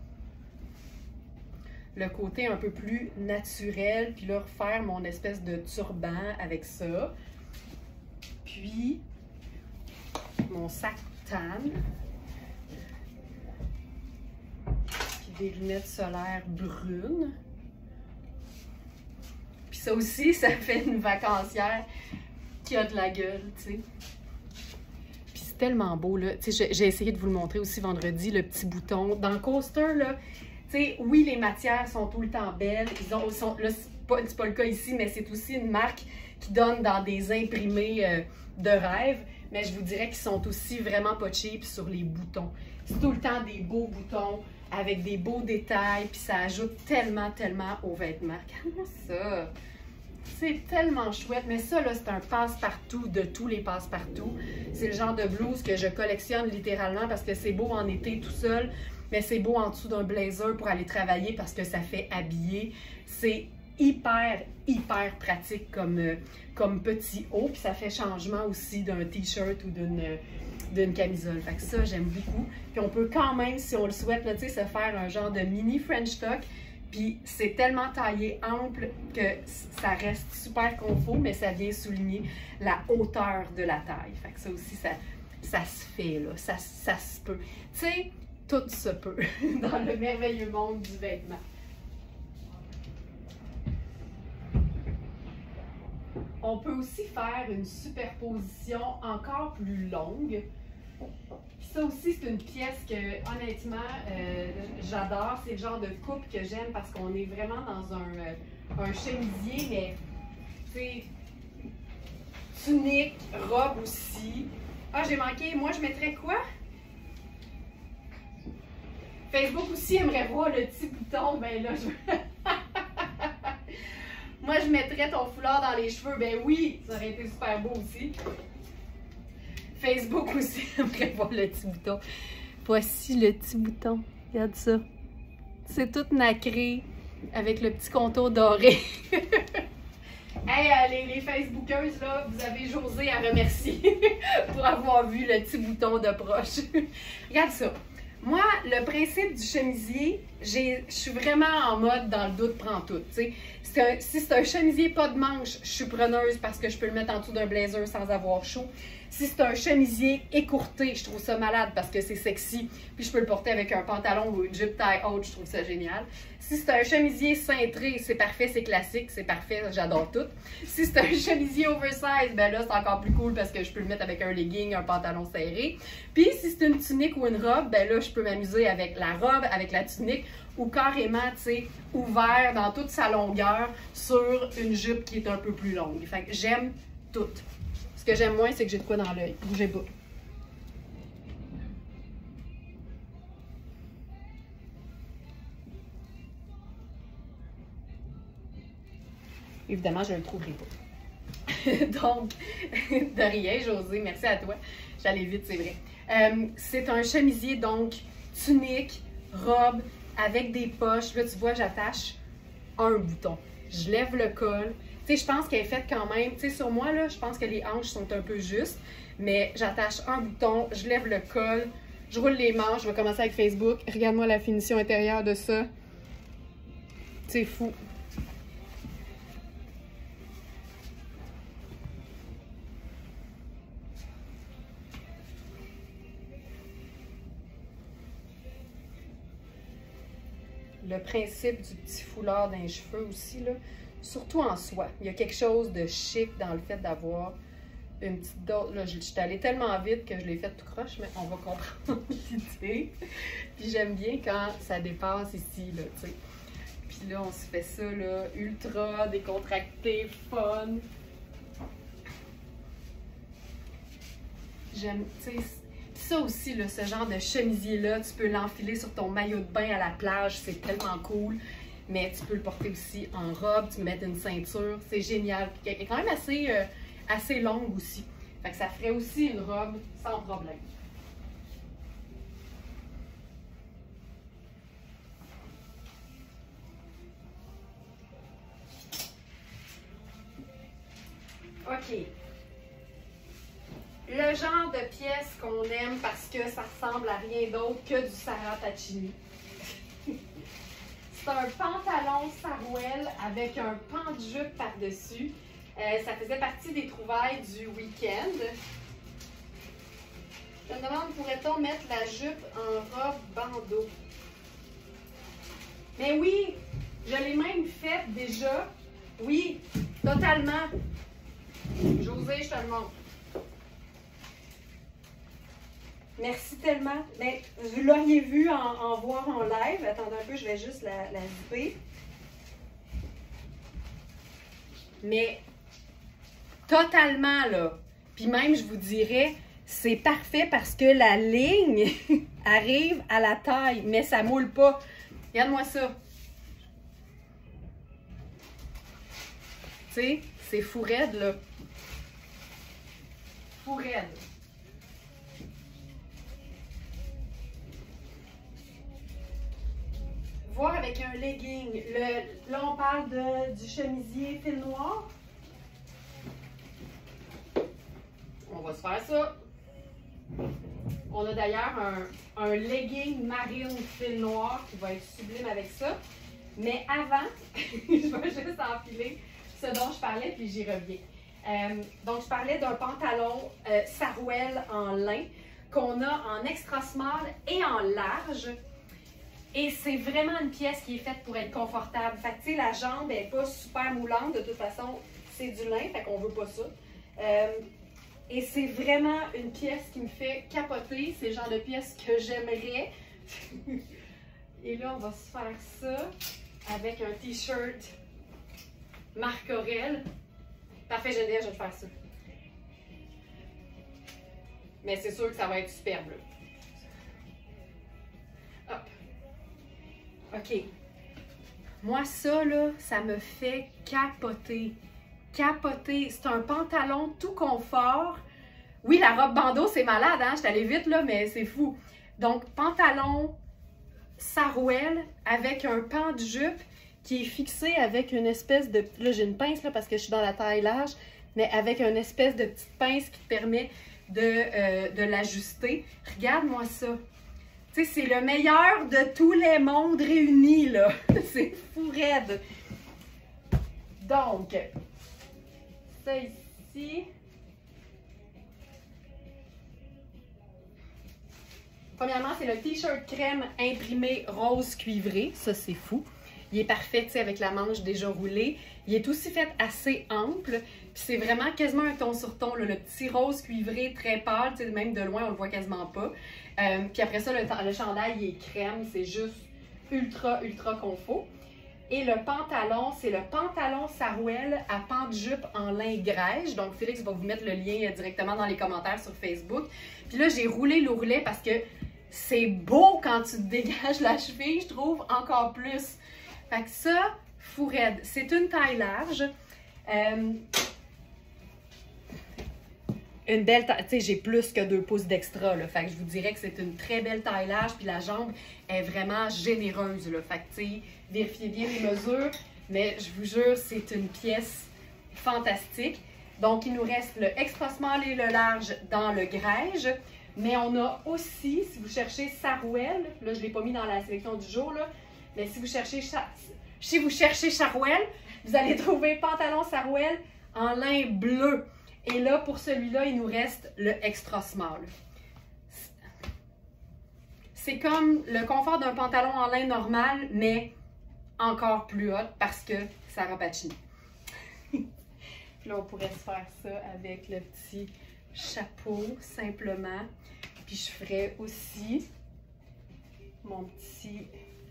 S1: le côté un peu plus naturel, puis là, refaire mon espèce de turban avec ça. Puis, mon sac tan. Des lunettes solaires brunes. Puis ça aussi, ça fait une vacancière qui a de la gueule, tu sais. Puis c'est tellement beau, là. Tu sais, j'ai essayé de vous le montrer aussi vendredi, le petit bouton. Dans le coaster, là, tu sais, oui, les matières sont tout le temps belles. Ils ont, sont, là, c'est pas, c'est pas le cas ici, mais c'est aussi une marque qui donne dans des imprimés euh, de rêve. Mais je vous dirais qu'ils sont aussi vraiment pas cheap sur les boutons. C'est tout le temps des beaux boutons avec des beaux détails, puis ça ajoute tellement, tellement aux vêtements. Regarde-moi ça! C'est tellement chouette, mais ça, là, c'est un passe-partout de tous les passe-partout. C'est le genre de blouse que je collectionne littéralement parce que c'est beau en été tout seul, mais c'est beau en dessous d'un blazer pour aller travailler parce que ça fait habiller. C'est hyper, hyper pratique comme, euh, comme petit haut, puis ça fait changement aussi d'un t-shirt ou d'une d'une camisole. Fait que ça, j'aime beaucoup. Puis on peut quand même, si on le souhaite, là, tu sais, se faire un genre de mini French tuck. Puis c'est tellement taillé ample que ça reste super confort, mais ça vient souligner la hauteur de la taille. Fait que ça aussi, ça, ça se fait, là. Ça, ça se peut. Tu sais, tout se peut dans le merveilleux monde du vêtement. On peut aussi faire une superposition encore plus longue. Puis ça aussi, c'est une pièce que, honnêtement, euh, j'adore. C'est le genre de coupe que j'aime parce qu'on est vraiment dans un, euh, un chemisier, mais, tu sais, tunique, robe aussi. Ah, j'ai manqué. Moi, je mettrais quoi? Facebook aussi aimerait voir le petit bouton. Ben là, je... Moi, je mettrais ton foulard dans les cheveux. Ben oui, ça aurait été super beau aussi. Facebook aussi aimerait voir le petit bouton. Voici le petit bouton. Regarde ça. C'est tout nacré avec le petit contour doré. Hey, euh, les, les Facebookeuses, là, vous avez José à remercier pour avoir vu le petit bouton de proche. Regarde ça. Moi, le principe du chemisier, je suis vraiment en mode dans le doute prend tout. Un, si c'est un chemisier pas de manche, je suis preneuse parce que je peux le mettre en dessous d'un blazer sans avoir chaud. Si c'est un chemisier écourté, je trouve ça malade parce que c'est sexy. Puis je peux le porter avec un pantalon ou une jupe taille haute, je trouve ça génial. Si c'est un chemisier cintré, c'est parfait, c'est classique, c'est parfait, j'adore tout. Si c'est un chemisier oversize, ben là, c'est encore plus cool parce que je peux le mettre avec un legging, un pantalon serré. Puis si c'est une tunique ou une robe, ben là, je peux m'amuser avec la robe, avec la tunique ou carrément, tu sais, ouvert dans toute sa longueur sur une jupe qui est un peu plus longue. Fait que j'aime tout. Ce que j'aime moins, c'est que j'ai de quoi dans l'œil. Bougez pas. Évidemment, je ne le trouverai pas. Donc, de rien, José, merci à toi. J'allais vite, c'est vrai. Euh, c'est un chemisier, donc, tunique, robe, avec des poches. Là, tu vois, j'attache un bouton. Je lève le col. Tu sais, je pense qu'elle est faite quand même. Tu sais, sur moi, là, je pense que les hanches sont un peu justes. Mais j'attache un bouton, je lève le col, je roule les manches. Je vais commencer avec Facebook. Regarde-moi la finition intérieure de ça. C'est fou. Le principe du petit foulard dans les cheveux aussi, là, surtout en soie. Il y a quelque chose de chic dans le fait d'avoir une petite dose. Là, je suis allée tellement vite que je l'ai fait tout croche, mais on va comprendre l'idée. Puis j'aime bien quand ça dépasse ici, là, tu sais. Puis là, on se fait ça, là, ultra décontracté, fun. J'aime, tu sais, ça aussi, là, ce genre de chemisier-là, tu peux l'enfiler sur ton maillot de bain à la plage, c'est tellement cool. Mais tu peux le porter aussi en robe, tu peux mettre une ceinture, c'est génial. Puis elle est quand même assez, euh, assez longue aussi. Fait que ça ferait aussi une robe sans problème. OK. Le genre de pièce qu'on aime parce que ça ressemble à rien d'autre que du Sarah Pacini. C'est un pantalon sarouel avec un pan de jupe par-dessus. Euh, ça faisait partie des trouvailles du week-end. Je me demande, pourrait-on mettre la jupe en robe bandeau? Mais oui, je l'ai même faite déjà. Oui, totalement. José, je te le montre. Merci tellement. Ben, vous l'auriez vu en, en voir en live. Attendez un peu, je vais juste la, la zipper. Mais totalement, là. Puis même, je vous dirais, c'est parfait parce que la ligne arrive à la taille, mais ça moule pas. Regarde-moi ça. Tu sais, c'est fou raide, là. Fou raide. Voir avec un legging. Le, là, on parle de, du chemisier fil noir. On va se faire ça. On a d'ailleurs un, un legging marine fil noir qui va être sublime avec ça. Mais avant, je vais juste enfiler ce dont je parlais, puis j'y reviens. Euh, donc, je parlais d'un pantalon euh, sarouel en lin. qu'on a en extra small et en large. Et c'est vraiment une pièce qui est faite pour être confortable. Fait que, tu sais, la jambe n'est pas super moulante. De toute façon, c'est du lin, fait qu'on veut pas ça. Euh, et c'est vraiment une pièce qui me fait capoter. C'est le genre de pièce que j'aimerais. Et là, on va se faire ça avec un t-shirt Marc Aurèle. Parfait, Geneviève, je vais te faire ça. Mais c'est sûr que ça va être superbe, là. Hop. OK. Moi, ça, là, ça me fait capoter. Capoter. C'est un pantalon tout confort. Oui, la robe bandeau, c'est malade, hein? Je suis allée vite, là, mais c'est fou. Donc, pantalon sarouel avec un pan de jupe qui est fixé avec une espèce de... Là, j'ai une pince, là, parce que je suis dans la taille large, mais avec une espèce de petite pince qui te permet de, euh, de l'ajuster. Regarde-moi ça. Tu sais, c'est le meilleur de tous les mondes réunis, là. C'est fou raide. Donc, ça ici. Premièrement, c'est le t-shirt crème imprimé rose cuivré. Ça, c'est fou. Il est parfait, tu sais, avec la manche déjà roulée. Il est aussi fait assez ample. Puis c'est vraiment quasiment un ton sur ton, là, le petit rose cuivré très pâle. Tu sais, même de loin, on le voit quasiment pas. Euh, puis après ça, le, le chandail, il est crème. C'est juste ultra, ultra confort. Et le pantalon, c'est le pantalon sarouel à pan de jupe en lin grège. Donc, Félix va vous mettre le lien directement dans les commentaires sur Facebook. Puis là, j'ai roulé l'ourlet parce que c'est beau quand tu te dégages la cheville, je trouve, encore plus. Fait que ça, fou raide. C'est une taille large. Euh, une belle taille, tu sais, j'ai plus que deux pouces d'extra, là. Fait que je vous dirais que c'est une très belle taille large, puis la jambe est vraiment généreuse, là. Fait que, tu sais, vérifiez bien les mesures, mais je vous jure, c'est une pièce fantastique. Donc, il nous reste le extra small et le large dans le grège, mais on a aussi, si vous cherchez sarouel, là, je ne l'ai pas mis dans la sélection du jour, là, mais si vous cherchez, si vous cherchez sarouel, vous allez trouver pantalon sarouel en lin bleu. Et là, pour celui-là, il nous reste le extra small. C'est comme le confort d'un pantalon en lin normal, mais encore plus haut parce que ça rapatine. Puis là, on pourrait se faire ça avec le petit chapeau, simplement. Puis je ferais aussi mon petit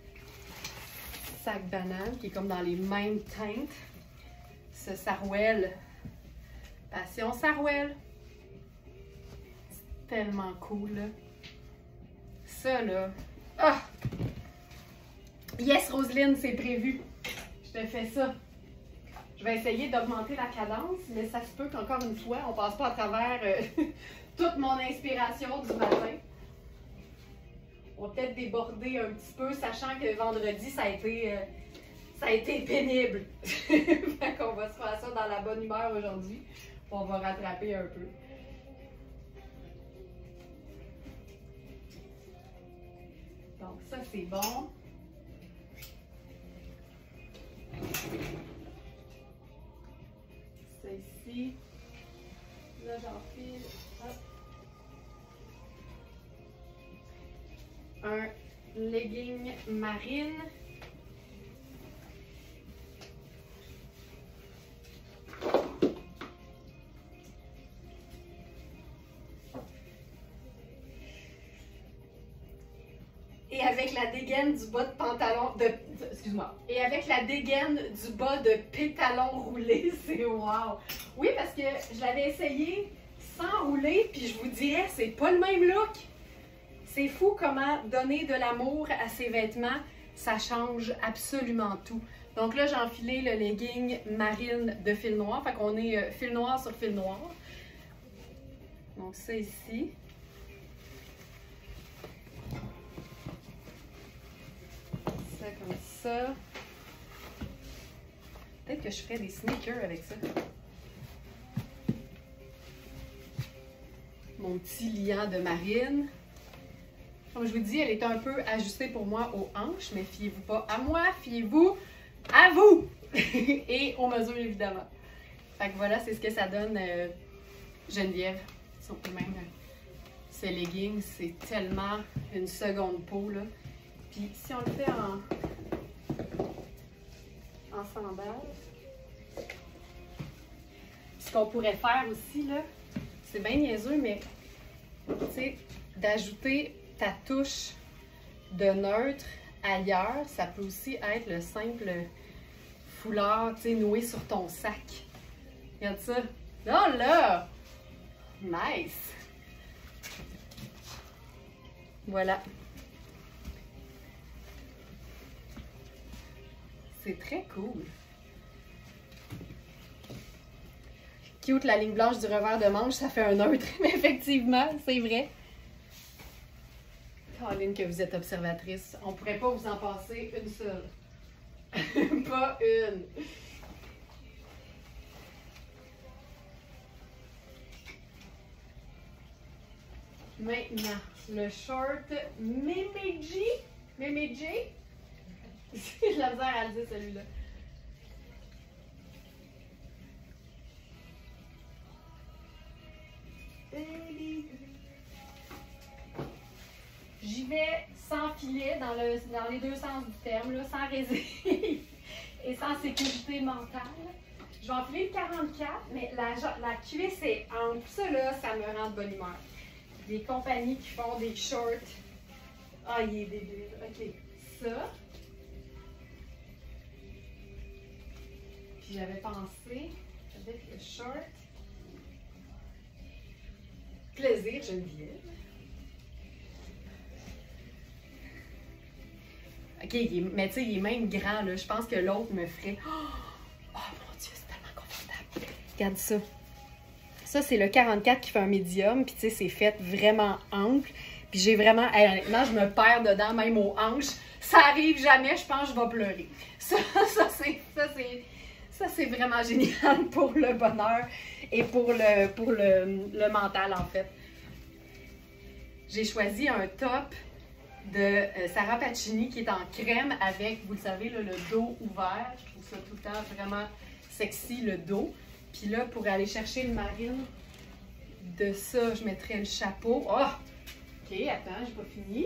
S1: sac banane qui est comme dans les mêmes teintes. Ce sarouel, passion sarouel. C'est tellement cool, là. Ça, là. Ah! Yes, Roselyne, c'est prévu. Je te fais ça. Je vais essayer d'augmenter la cadence, mais ça se peut qu'encore une fois, on passe pas à travers euh, toute mon inspiration du matin. On va peut-être déborder un petit peu, sachant que vendredi, ça a été, euh, ça a été pénible. Fait qu'on va se faire ça dans la bonne humeur aujourd'hui. On va rattraper un peu. Donc ça, c'est bon. Ça ici. Là, j'enfile. Hop. Un legging marine. Et avec la dégaine du bas de pantalon, de, excuse-moi, et avec la dégaine du bas de pétalon roulé, c'est wow! Oui, parce que je l'avais essayé sans rouler, puis je vous dirais, c'est pas le même look. C'est fou comment donner de l'amour à ses vêtements, ça change absolument tout. Donc là, j'ai enfilé le legging marine de fil noir, fait qu'on est euh, fil noir sur fil noir. Donc ça ici. Ça comme ça. Peut-être que je ferais des sneakers avec ça. Mon petit liant de marine. Comme je vous dis, elle est un peu ajustée pour moi aux hanches, mais fiez-vous pas à moi, fiez-vous à vous! Et aux mesures, évidemment. Fait que voilà, c'est ce que ça donne, euh, Geneviève. Si on peut même euh, ce legging, c'est tellement une seconde peau, là. Puis si on le fait en, en sandales, ce qu'on pourrait faire aussi, là, c'est bien niaiseux, mais tu sais, d'ajouter ta touche de neutre ailleurs, ça peut aussi être le simple foulard, tu sais, noué sur ton sac. Regarde ça. Là, là! Nice! Voilà. C'est très cool. Cute, la ligne blanche du revers de manche, ça fait un neutre. Mais effectivement, c'est vrai. Caroline, que vous êtes observatrice. On pourrait pas vous en passer une seule. Pas une. Maintenant, le short Memeji. Memeji. J'ai la misère à le dire, celui-là. J'y vais sans filet dans, le, dans les deux sens du terme, là, sans résine et sans sécurité mentale. Je vais enfiler le quarante-quatre, mais la, la cuisse est ample. Ça, là, ça me rend de bonne humeur. Des compagnies qui font des shorts. Ah, il est débile. OK. Ça. Puis j'avais pensé avec le short. Plaisir, Geneviève. OK, il est, mais tu sais, il est même grand, là. Je pense que l'autre me ferait... Oh, oh mon Dieu, c'est tellement confortable. Regarde ça. Ça, c'est le quarante-quatre qui fait un médium. Puis tu sais, c'est fait vraiment ample. Puis j'ai vraiment... Hey, honnêtement, je me perds dedans, même aux hanches. Ça arrive jamais, je pense que je vais pleurer. Ça, ça c'est... Ça, c'est... Ça, c'est vraiment génial pour le bonheur et pour le, pour le, le mental, en fait. J'ai choisi un top de euh, Sarah Pacini qui est en crème avec, vous le savez, là, le dos ouvert. Je trouve ça tout le temps vraiment sexy, le dos. Puis là, pour aller chercher le marine, de ça, je mettrais le chapeau. Oh! OK, attends, j'ai pas fini.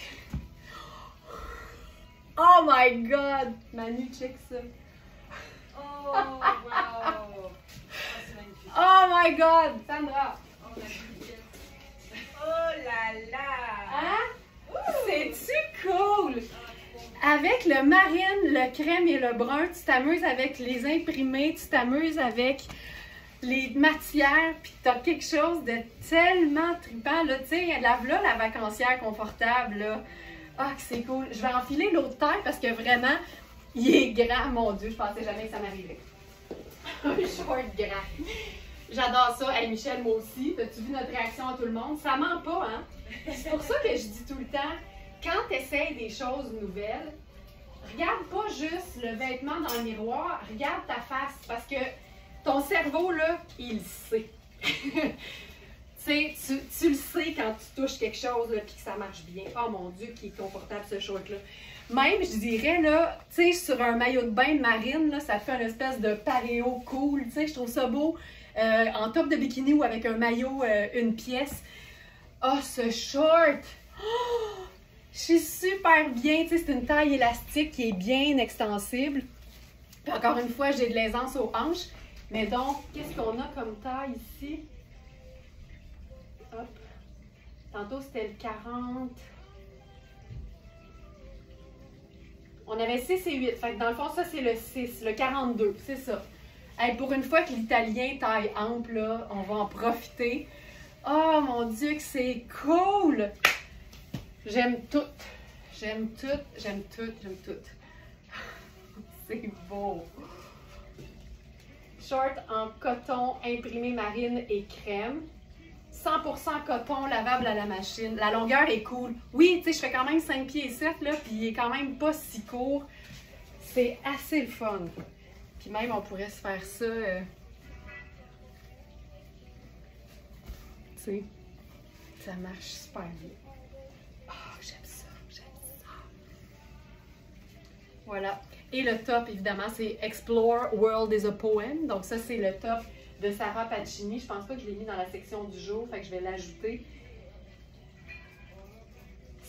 S1: Oh my God! Manu, check ça.
S2: Oh, wow!
S1: Oh my God! Sandra!
S2: Oh, la piquette. Oh là là!
S1: Hein? C'est-tu cool? Avec le marine, le crème et le brun, tu t'amuses avec les imprimés, tu t'amuses avec les matières, puis t'as quelque chose de tellement trippant, là, tu sais, la voilà, la vacancière confortable, là. Ah, que c'est cool! Je vais enfiler l'autre taille parce que vraiment, il est grand, mon Dieu, je pensais jamais que ça m'arriverait. Un short grand. J'adore ça. Hey Michel, moi aussi. T'as-tu vu notre réaction à tout le monde? Ça ment pas, hein? C'est pour ça que je dis tout le temps, quand tu essaies des choses nouvelles, regarde pas juste le vêtement dans le miroir, regarde ta face. Parce que ton cerveau, là, il sait. Tu, tu le sais quand tu touches quelque chose et que ça marche bien. Oh mon Dieu, qui est confortable ce short-là. Même, je dirais, là, tu sais, sur un maillot de bain de marine, là, ça fait une espèce de paréo cool. Tu sais, je trouve ça beau. Euh, en top de bikini ou avec un maillot, euh, une pièce. Oh, ce short! Oh, je suis super bien. Tu sais, c'est une taille élastique qui est bien extensible. Puis encore une fois, j'ai de l'aisance aux hanches. Mais donc, qu'est-ce qu'on a comme taille ici? Hop. Tantôt, c'était le quarante. On avait six et huit. Fait que dans le fond, ça, c'est le six, le quarante-deux. C'est ça. Hey, pour une fois que l'italien taille ample, là, on va en profiter. Oh mon Dieu, que c'est cool! J'aime tout. J'aime tout, j'aime tout, j'aime tout. C'est beau. Short en coton imprimé marine et crème. cent pour cent coton lavable à la machine. La longueur est cool. Oui, tu sais, je fais quand même cinq pieds et sept, là, puis il est quand même pas si court. C'est assez le fun. Puis même, on pourrait se faire ça. Euh, tu sais, ça marche super bien. Oh, j'aime ça, j'aime ça. Voilà. Et le top, évidemment, c'est Explore World is a Poem. Donc ça, c'est le top de Sarah Pacini. Je pense pas que je l'ai mis dans la section du jour, fait que je vais l'ajouter.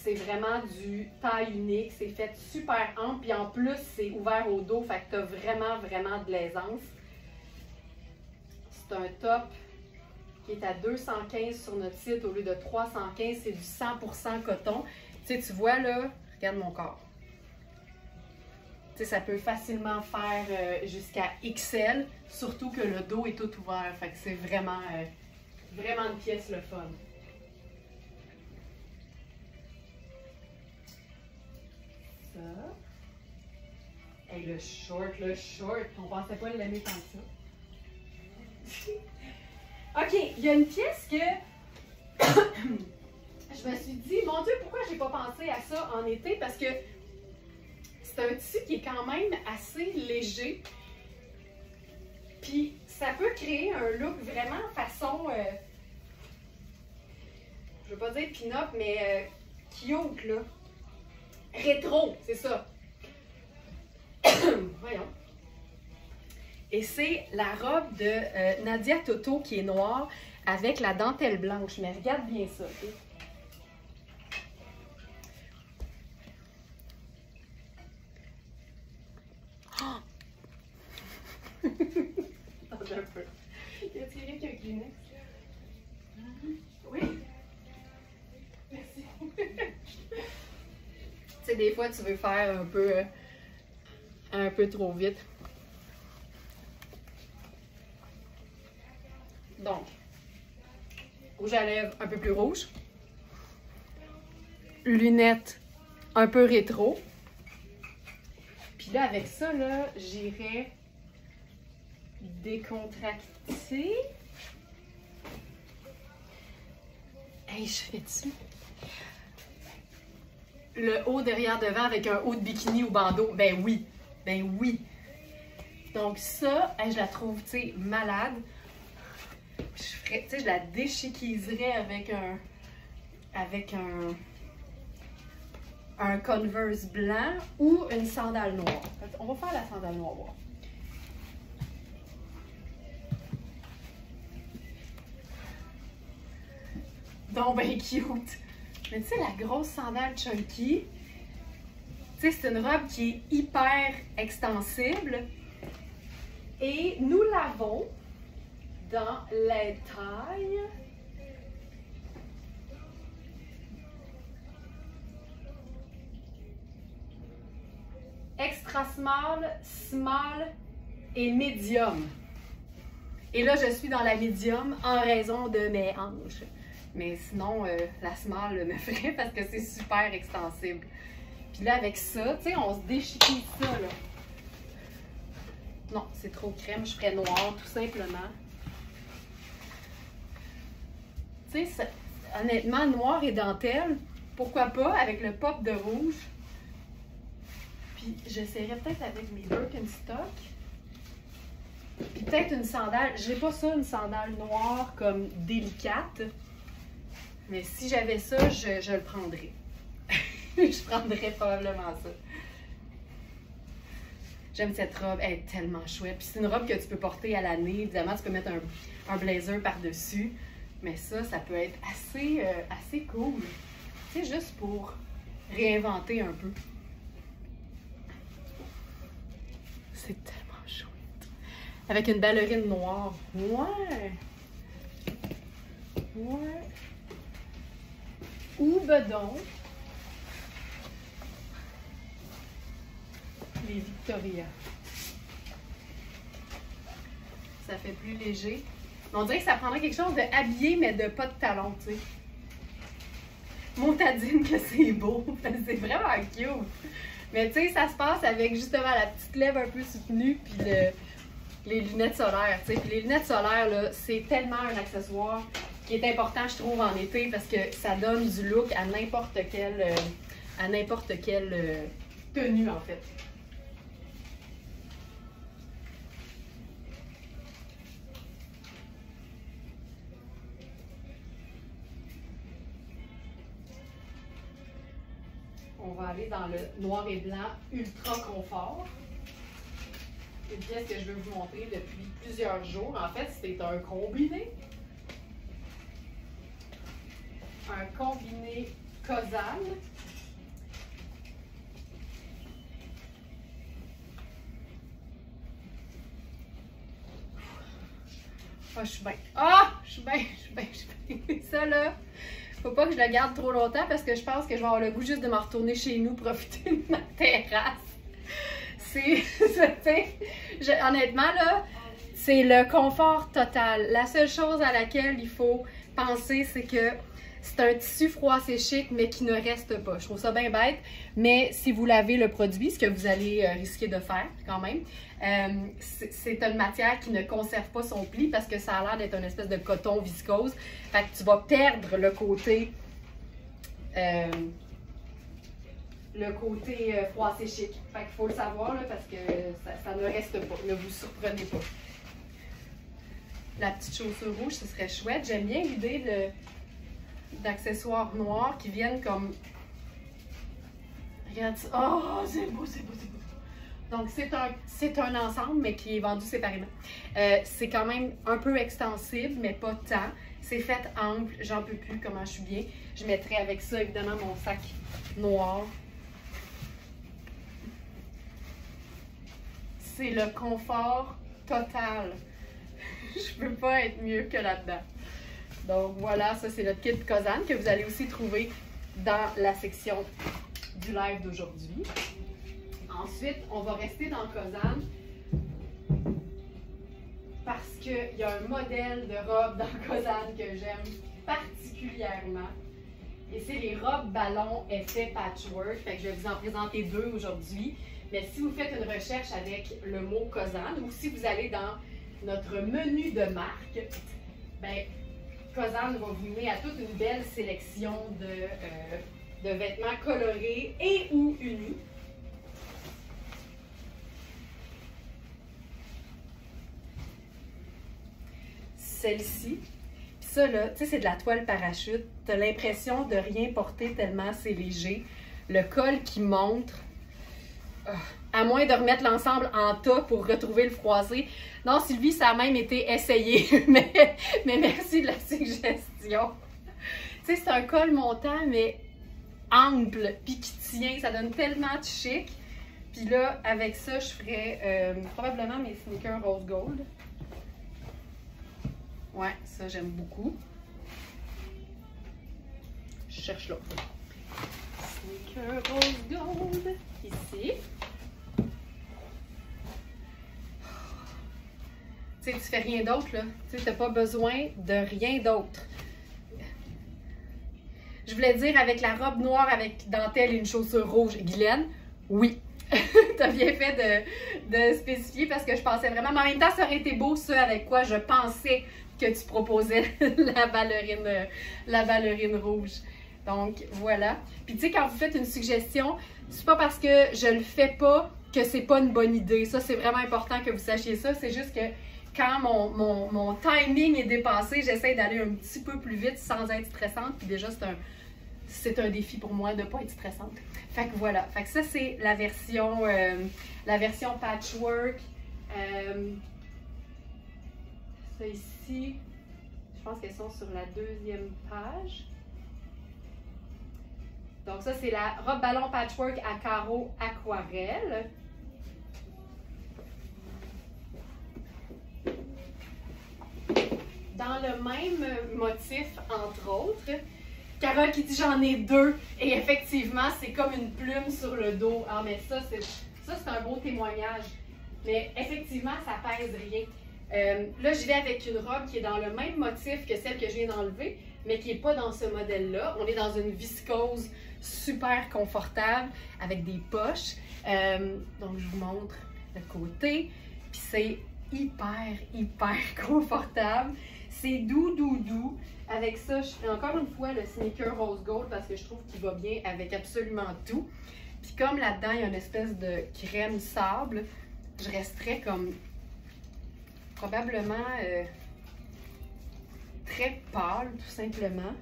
S1: c'est vraiment du taille unique. C'est fait super ample. Puis en plus, c'est ouvert au dos. Fait que tu as vraiment, vraiment de l'aisance. C'est un top qui est à deux cent quinze sur notre site au lieu de trois cent quinze. C'est du cent pour cent coton. Tu sais, tu vois là, regarde mon corps. Tu sais, ça peut facilement faire euh, jusqu'à X L, surtout que le dos est tout ouvert. Fait que c'est vraiment, euh, vraiment une pièce le fun. Ça. Hey, le short, le short. On pensait pas l'aimer tant que ça. OK, il y a une pièce que je me suis dit, mon Dieu, pourquoi j'ai pas pensé à ça en été? Parce que c'est un tissu qui est quand même assez léger. Puis ça peut créer un look vraiment façon, euh, je veux pas dire pin-up, mais euh, cute, là. Rétro, c'est ça. Voyons. Et c'est la robe de euh, Nadia Toto qui est noire avec la dentelle blanche. Mais regarde bien ça, ok? Oh! Attends un peu. Y a-t-il quelqu'un qui a un Kleenex? Oui. Merci. Tu sais, des fois, tu veux faire un peu, euh, un peu trop vite. Donc, rouge à lèvres un peu plus rouge. Lunettes un peu rétro. Puis là, avec ça, là, j'irais décontracter. Hey, je fais dessus. Le haut derrière devant avec un haut de bikini ou bandeau. Ben oui, ben oui. Donc ça, hey, je la trouve, tu sais, malade. Je ferais, tu sais, je la déchiquiserais avec un, avec un, un Converse blanc ou une sandale noire. On va faire la sandale noire. Donc, ben cute. Mais tu sais, la grosse sandale chunky, tu sais, c'est une robe qui est hyper extensible. Et nous l'avons dans les tailles extra small, small et medium. Et là, je suis dans la medium en raison de mes hanches. Mais sinon, euh, la small me ferait parce que c'est super extensible. Puis là, avec ça, tu sais, on se déchiquille ça, là. Non, c'est trop crème, je ferais noir, tout simplement. Tu sais, honnêtement, noir et dentelle, pourquoi pas, avec le pop de rouge. Puis j'essaierais peut-être avec mes Birkenstock. Puis peut-être une sandale, j'ai pas ça, une sandale noire comme délicate. Mais si j'avais ça, je, je le prendrais. Je prendrais probablement ça. J'aime cette robe, elle est tellement chouette. Puis c'est une robe que tu peux porter à l'année. Évidemment, tu peux mettre un, un blazer par-dessus. Mais ça, ça peut être assez, euh, assez cool. Tu sais, juste pour réinventer un peu. C'est tellement chouette. Avec une ballerine noire. Ouais. Ouais. Ou bedon. Les Victoria. Ça fait plus léger. On dirait que ça prendrait quelque chose de habillé, mais de pas de talons, tu sais. Montadine que c'est beau. C'est vraiment cute. Mais tu sais, ça se passe avec justement la petite lèvre un peu soutenue, puis le, les lunettes solaires, tu sais. Puis les lunettes solaires, là, c'est tellement un accessoire qui est important, je trouve, en été, parce que ça donne du look à n'importe quelle, euh, à n'importe quelle euh, tenue, en fait. On va aller dans le noir et blanc ultra confort. Une pièce que je veux vous montrer depuis plusieurs jours. En fait, c'est un combiné. Un combiné causal. Ah, oh, je suis bien. Ah! Oh, je suis bien, je suis bien, je suis bien. Ça, là, faut pas que je le garde trop longtemps parce que je pense que je vais avoir le goût juste de me retourner chez nous, profiter de ma terrasse. C'est, tu sais, honnêtement, là, c'est le confort total. La seule chose à laquelle il faut penser, c'est que c'est un tissu froissé chic, mais qui ne reste pas. Je trouve ça bien bête, mais si vous lavez le produit, ce que vous allez euh, risquer de faire quand même, euh, c'est une matière qui ne conserve pas son pli parce que ça a l'air d'être une espèce de coton viscose. Fait que tu vas perdre le côté, euh, le côté euh, froissé chic. Fait qu'il faut le savoir là, parce que ça, ça ne reste pas. Ne vous surprenez pas. La petite chaussure rouge, ce serait chouette. J'aime bien l'idée de d'accessoires noirs qui viennent comme... Regarde ça. Oh, c'est beau, c'est beau, c'est beau. Donc, c'est un, c'est un ensemble, mais qui est vendu séparément. Euh, c'est quand même un peu extensible, mais pas tant. C'est fait ample, j'en peux plus, comment je suis bien. Je mettrai avec ça, évidemment, mon sac noir. C'est le confort total. Je peux pas être mieux que là-dedans. Donc voilà, ça c'est notre kit Cosane que vous allez aussi trouver dans la section du live d'aujourd'hui. Ensuite, on va rester dans Cosane parce qu'il y a un modèle de robe dans Cosane que j'aime particulièrement. Et c'est les robes ballon effet patchwork. Fait que je vais vous en présenter deux aujourd'hui. Mais si vous faites une recherche avec le mot Cosane ou si vous allez dans notre menu de marque, ben Cosane va vous mener à toute une belle sélection de, euh, de vêtements colorés et ou unis. Celle-ci, puis ça là, tu sais, c'est de la toile parachute. Tu as l'impression de rien porter tellement c'est léger. Le col qui montre, oh, à moins de remettre l'ensemble en tas pour retrouver le froissé. Non, Sylvie, ça a même été essayé, mais, mais merci de la suggestion. Tu sais, c'est un col montant, mais ample, puis qui tient, ça donne tellement de chic. Puis là, avec ça, je ferais euh, probablement mes sneakers rose gold. Ouais, ça, j'aime beaucoup. Je cherche l'autre. Sneakers rose gold, ici. Tu sais, tu fais rien d'autre, là. Tu sais, t'as pas besoin de rien d'autre. Je voulais dire avec la robe noire avec dentelle et une chaussure rouge. Guylaine, oui. T'as bien fait de, de spécifier parce que je pensais vraiment... Mais en même temps, ça aurait été beau, ça, avec quoi je pensais que tu proposais la ballerine, la ballerine rouge. Donc, voilà. Puis, tu sais, quand vous faites une suggestion, c'est pas parce que je le fais pas que c'est pas une bonne idée. Ça, c'est vraiment important que vous sachiez ça. C'est juste que quand mon, mon, mon timing est dépassé, j'essaie d'aller un petit peu plus vite sans être stressante. Puis déjà, c'est un, c'est un défi pour moi de ne pas être stressante. Fait que voilà. Fait que ça, c'est la version, euh, la version patchwork. Euh, ça ici, je pense qu'elles sont sur la deuxième page. Donc ça, c'est la robe ballon patchwork à carreaux aquarelle. Dans le même motif, entre autres, Carole qui dit j'en ai deux, et effectivement, c'est comme une plume sur le dos. Ah, mais ça, c'est ça, c'est un beau témoignage. Mais effectivement, ça pèse rien. Euh, là, je vais avec une robe qui est dans le même motif que celle que je viens d'enlever, mais qui n'est pas dans ce modèle-là. On est dans une viscose super confortable avec des poches. Euh, donc, je vous montre le côté. Puis c'est hyper, hyper confortable. C'est doux, doux, doux. Avec ça, je ferai encore une fois le sneaker rose gold parce que je trouve qu'il va bien avec absolument tout. Puis comme là-dedans, il y a une espèce de crème sable, je resterais comme probablement euh, très pâle, tout simplement.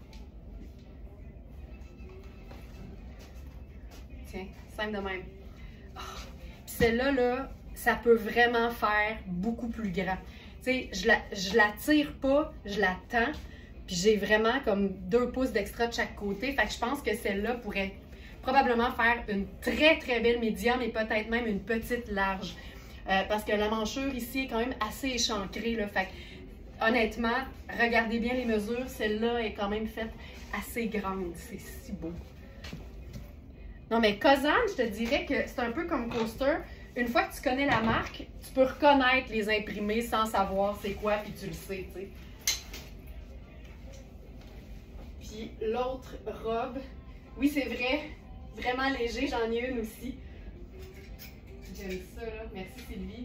S1: Tiens, simple de même. Oh. Puis celle-là, là, ça peut vraiment faire beaucoup plus grand. Tu sais, je la, je la tire pas, je la tends, puis j'ai vraiment comme deux pouces d'extra de chaque côté. Fait que je pense que celle-là pourrait probablement faire une très très belle médium et peut-être même une petite large. Euh, parce que la manchure ici est quand même assez échancrée, là. Fait que honnêtement, regardez bien les mesures. Celle-là est quand même faite assez grande. C'est si beau. Non, mais Kozan, je te dirais que c'est un peu comme Coaster. Une fois que tu connais la marque, tu peux reconnaître les imprimés sans savoir c'est quoi, puis tu le sais, tu sais. Puis l'autre robe, oui, c'est vrai, vraiment léger, j'en ai une aussi. J'aime ça, là. Merci, Sylvie.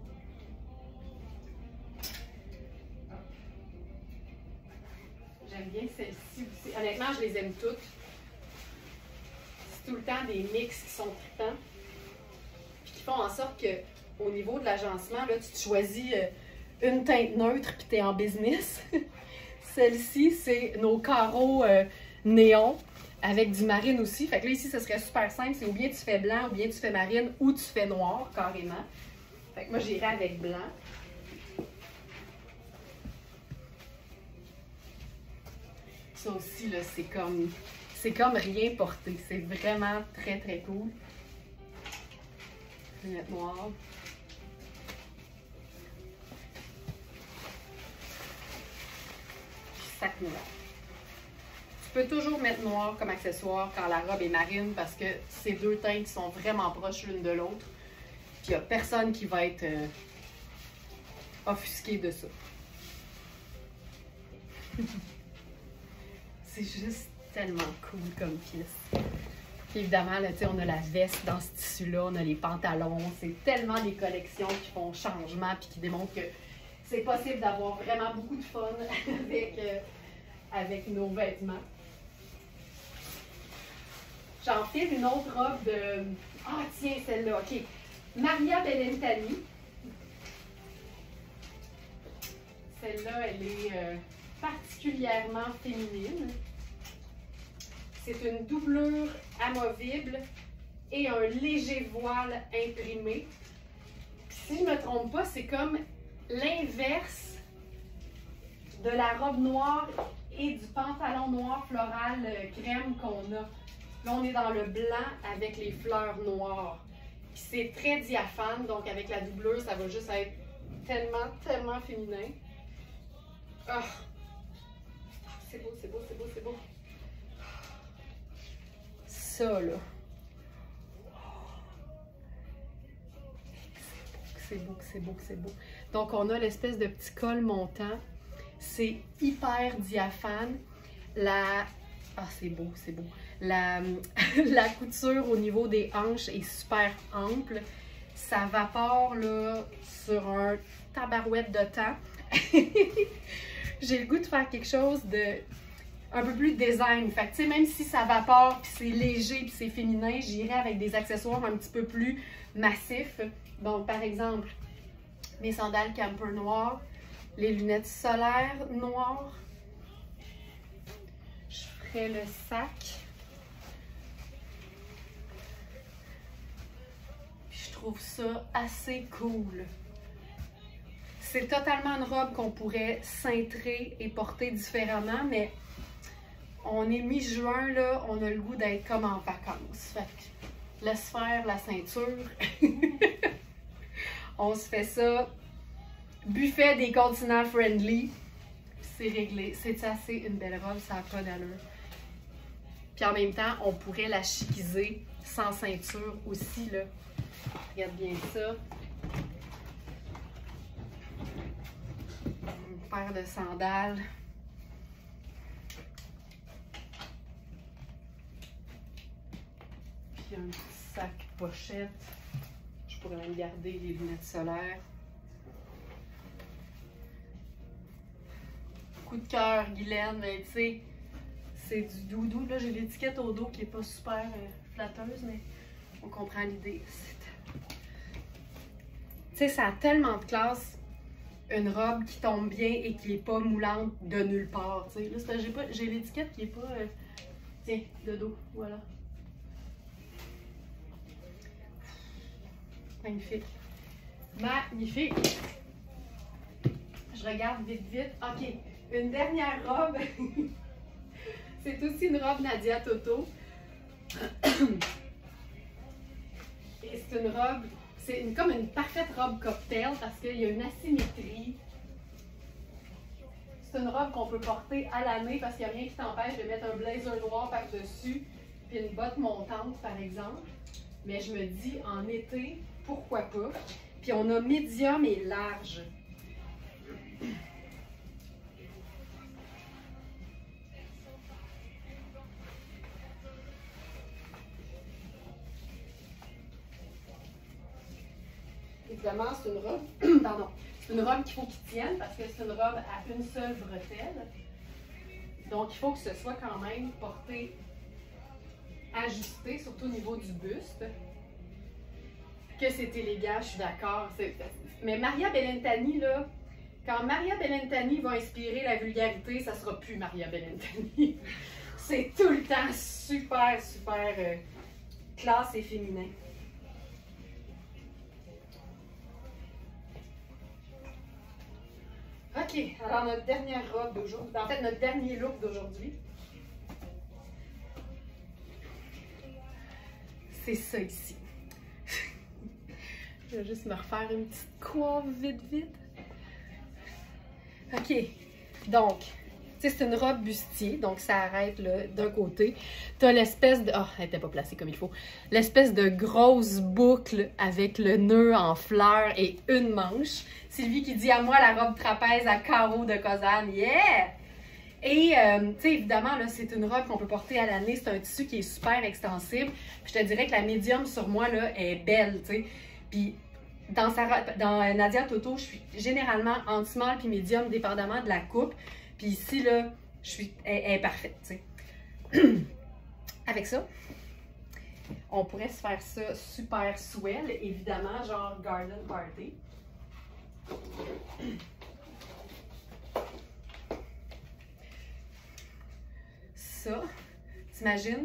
S1: J'aime bien celle-ci aussi. Honnêtement, je les aime toutes. C'est tout le temps des mix qui sont trippants. Puis qui font en sorte que au niveau de l'agencement, là, tu te choisis une teinte neutre puis tu es en business. Celle-ci, c'est nos carreaux euh, néon avec du marine aussi. Fait que là, ici, ce serait super simple. C'est ou bien tu fais blanc, ou bien tu fais marine, ou tu fais noir, carrément. Fait que moi, j'irai avec blanc. Ça aussi, là, c'est comme, c'est comme rien porté. C'est vraiment très, très cool. Lunettes noires. Sac noir. Tu peux toujours mettre noir comme accessoire quand la robe est marine parce que ces deux teintes sont vraiment proches l'une de l'autre. Puis il n'y a personne qui va être euh, offusqué de ça. C'est juste tellement cool comme pièce. Puis évidemment, là, on a la veste dans ce tissu-là, on a les pantalons. C'est tellement des collections qui font changement puis qui démontrent que c'est possible d'avoir vraiment beaucoup de fun avec, euh, avec nos vêtements. J'enfile une autre robe de... Ah, tiens, celle-là, OK. Maria Bellentani. Celle-là, elle est euh, particulièrement féminine. C'est une doublure amovible et un léger voile imprimé. Si je ne me trompe pas, c'est comme l'inverse de la robe noire et du pantalon noir floral crème qu'on a. Là, on est dans le blanc avec les fleurs noires. C'est très diaphane, donc avec la doublure, ça va juste être tellement, tellement féminin. Oh. C'est beau, c'est beau, c'est beau, c'est beau. Ça, là. C'est beau, c'est beau, c'est beau. Donc, on a l'espèce de petit col montant. C'est hyper diaphane. La... Ah, c'est beau, c'est beau. La... la couture au niveau des hanches est super ample. Ça vapore, là, sur un tabarouette de temps. J'ai le goût de faire quelque chose de un peu plus design. Fait que, tu sais, même si ça vapore, puis c'est léger, puis c'est féminin, j'irai avec des accessoires un petit peu plus massifs. Donc, par exemple, mes sandales camper noires, les lunettes solaires noires. Je ferai le sac. Puis je trouve ça assez cool. C'est totalement une robe qu'on pourrait cintrer et porter différemment, mais on est mi-juin, là, on a le goût d'être comme en vacances. Fait que laisse faire la ceinture. On se fait ça. Buffet des continents friendly. C'est réglé. C'est assez une belle robe, ça n'a pas d'allure. Puis en même temps, on pourrait la chiquiser sans ceinture aussi, là. Regarde bien ça. Une paire de sandales. Puis un petit sac pochette. Je pourrais même garder les lunettes solaires. Coup de cœur, Guylaine, mais tu sais, c'est du doudou. Là, j'ai l'étiquette au dos qui n'est pas super euh, flatteuse, mais on comprend l'idée. Tu sais, ça a tellement de classe, une robe qui tombe bien et qui n'est pas moulante de nulle part. Tu sais, là, j'ai l'étiquette qui n'est pas, euh, tiens, de dos, voilà. Magnifique. Magnifique. Je regarde vite, vite. OK. Une dernière robe. C'est aussi une robe Nadia Toto. Et c'est une robe, c'est une, comme une parfaite robe cocktail parce qu'il y a une asymétrie c'est une robe qu'on peut porter à l'année parce qu'il n'y a rien qui t'empêche de mettre un blazer noir par-dessus puis une botte montante, par exemple. Mais je me dis, en été, pourquoi pas? Puis on a médium et large. Évidemment, c'est une robe, pardon, c'est une robe qu'il faut qu'il tienne parce que c'est une robe à une seule bretelle. Donc, il faut que ce soit quand même porté, ajusté, surtout au niveau du buste. Que c'est élégant, je suis d'accord. Mais Maria Bellentani, là, quand Maria Bellentani va inspirer la vulgarité, ça sera plus Maria Bellentani. C'est tout le temps super, super euh, classe et féminin. OK, alors notre dernière robe d'aujourd'hui, en fait notre dernier look d'aujourd'hui, c'est ça ici. Je vais juste me refaire une petite coiffe vite vite. OK, donc, tu sais, c'est une robe bustier, donc ça arrête d'un côté. Tu as l'espèce de... Oh, elle n'était pas placée comme il faut. L'espèce de grosse boucle avec le nœud en fleurs et une manche. Sylvie qui dit à moi la robe trapèze à carreaux de Cosane. Yeah! Et, euh, tu sais, évidemment, là, c'est une robe qu'on peut porter à l'année. C'est un tissu qui est super extensible. Puis je te dirais que la médium sur moi, là, est belle, tu sais. Puis dans, sa, dans Nadia Toto, je suis généralement anti-small puis médium, dépendamment de la coupe. Puis ici, là, je suis, elle, elle est parfaite, tu sais. Avec ça, on pourrait se faire ça super swell, évidemment, genre garden party. Ça, t'imagines?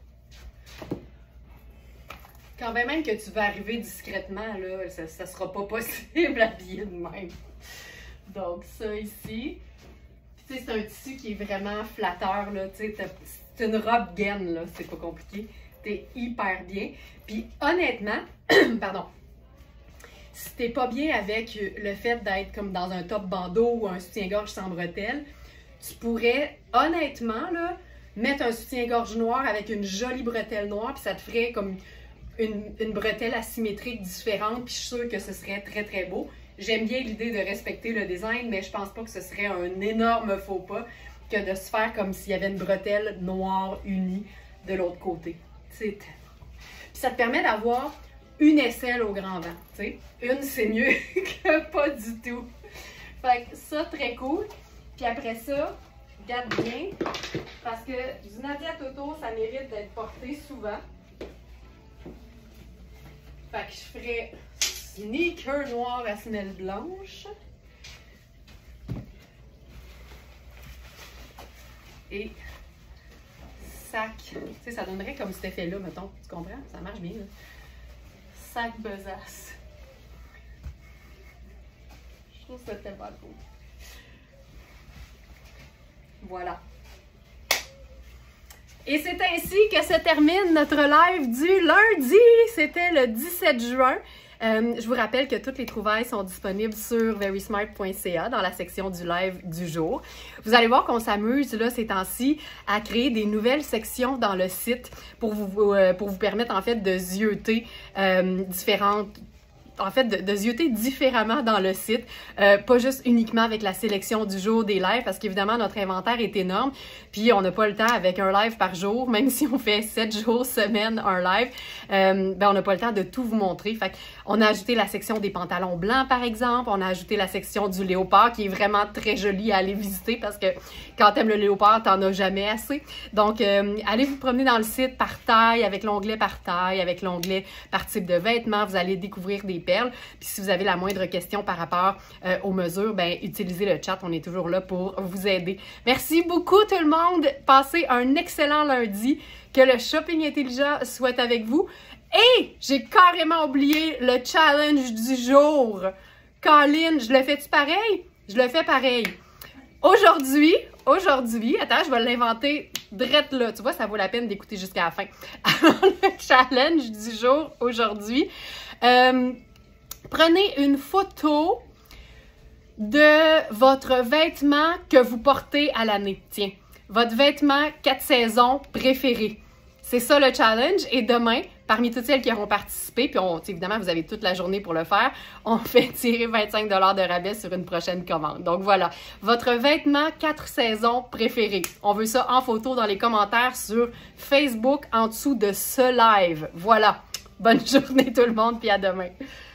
S1: Quand bien même que tu vas arriver discrètement, là, ça ne sera pas possible habillé de même. Donc ça ici. Tu sais, c'est un tissu qui est vraiment flatteur, là, tu sais, c'est une robe gaine, là, c'est pas compliqué. T'es hyper bien. Puis honnêtement, pardon, si t'es pas bien avec le fait d'être comme dans un top bandeau ou un soutien-gorge sans bretelles, tu pourrais honnêtement, là, mettre un soutien-gorge noir avec une jolie bretelle noire, puis ça te ferait comme une, une bretelle asymétrique différente, puis je suis sûre que ce serait très très beau. J'aime bien l'idée de respecter le design, mais je pense pas que ce serait un énorme faux pas que de se faire comme s'il y avait une bretelle noire unie de l'autre côté. Puis ça te permet d'avoir une aisselle au grand vent. T'sais. Une, c'est mieux que pas du tout. Fait que ça, très cool. Puis après ça, regarde bien, parce que du Nadia Toto, ça mérite d'être porté souvent. Fait que je ferais sneaker noir à semelle blanche. Et sac. Tu sais, ça donnerait comme cet effet-là, mettons. Tu comprends? Ça marche bien, là. Sac besace. Je trouve ça tellement beau. Voilà. Et c'est ainsi que se termine notre live du lundi. C'était le dix-sept juin. Euh, je vous rappelle que toutes les trouvailles sont disponibles sur very smart point c a dans la section du live du jour. Vous allez voir qu'on s'amuse là ces temps-ci à créer des nouvelles sections dans le site pour vous, euh, pour vous permettre en fait de zioter euh, différentes en fait, de, de zioter différemment dans le site, euh, pas juste uniquement avec la sélection du jour des lives, parce qu'évidemment, notre inventaire est énorme, puis on n'a pas le temps avec un live par jour, même si on fait sept jours, semaine, un live, euh, ben on n'a pas le temps de tout vous montrer. Fait qu'on a ajouté la section des pantalons blancs, par exemple, on a ajouté la section du léopard, qui est vraiment très jolie à aller visiter, parce que quand t'aimes le léopard, t'en as jamais assez. Donc, euh, allez vous promener dans le site par taille, avec l'onglet par taille, avec l'onglet par type de vêtements, vous allez découvrir des perles. Puis si vous avez la moindre question par rapport euh, aux mesures, ben utilisez le chat, on est toujours là pour vous aider. Merci beaucoup tout le monde, passez un excellent lundi, que le shopping intelligent soit avec vous. Et j'ai carrément oublié le challenge du jour. Colin, je le fais-tu pareil? Je le fais pareil. Aujourd'hui, aujourd'hui, attends, je vais l'inventer drette là. Tu vois, ça vaut la peine d'écouter jusqu'à la fin. Alors, le challenge du jour aujourd'hui. Euh, Prenez une photo de votre vêtement que vous portez à l'année. Tiens, votre vêtement quatre saisons préféré. C'est ça le challenge. Et demain, parmi toutes celles qui auront participé, puis on, évidemment, vous avez toute la journée pour le faire, on fait tirer vingt-cinq dollars de rabais sur une prochaine commande. Donc voilà, votre vêtement quatre saisons préféré. On veut ça en photo dans les commentaires sur Facebook en dessous de ce live. Voilà. Bonne journée tout le monde, puis à demain.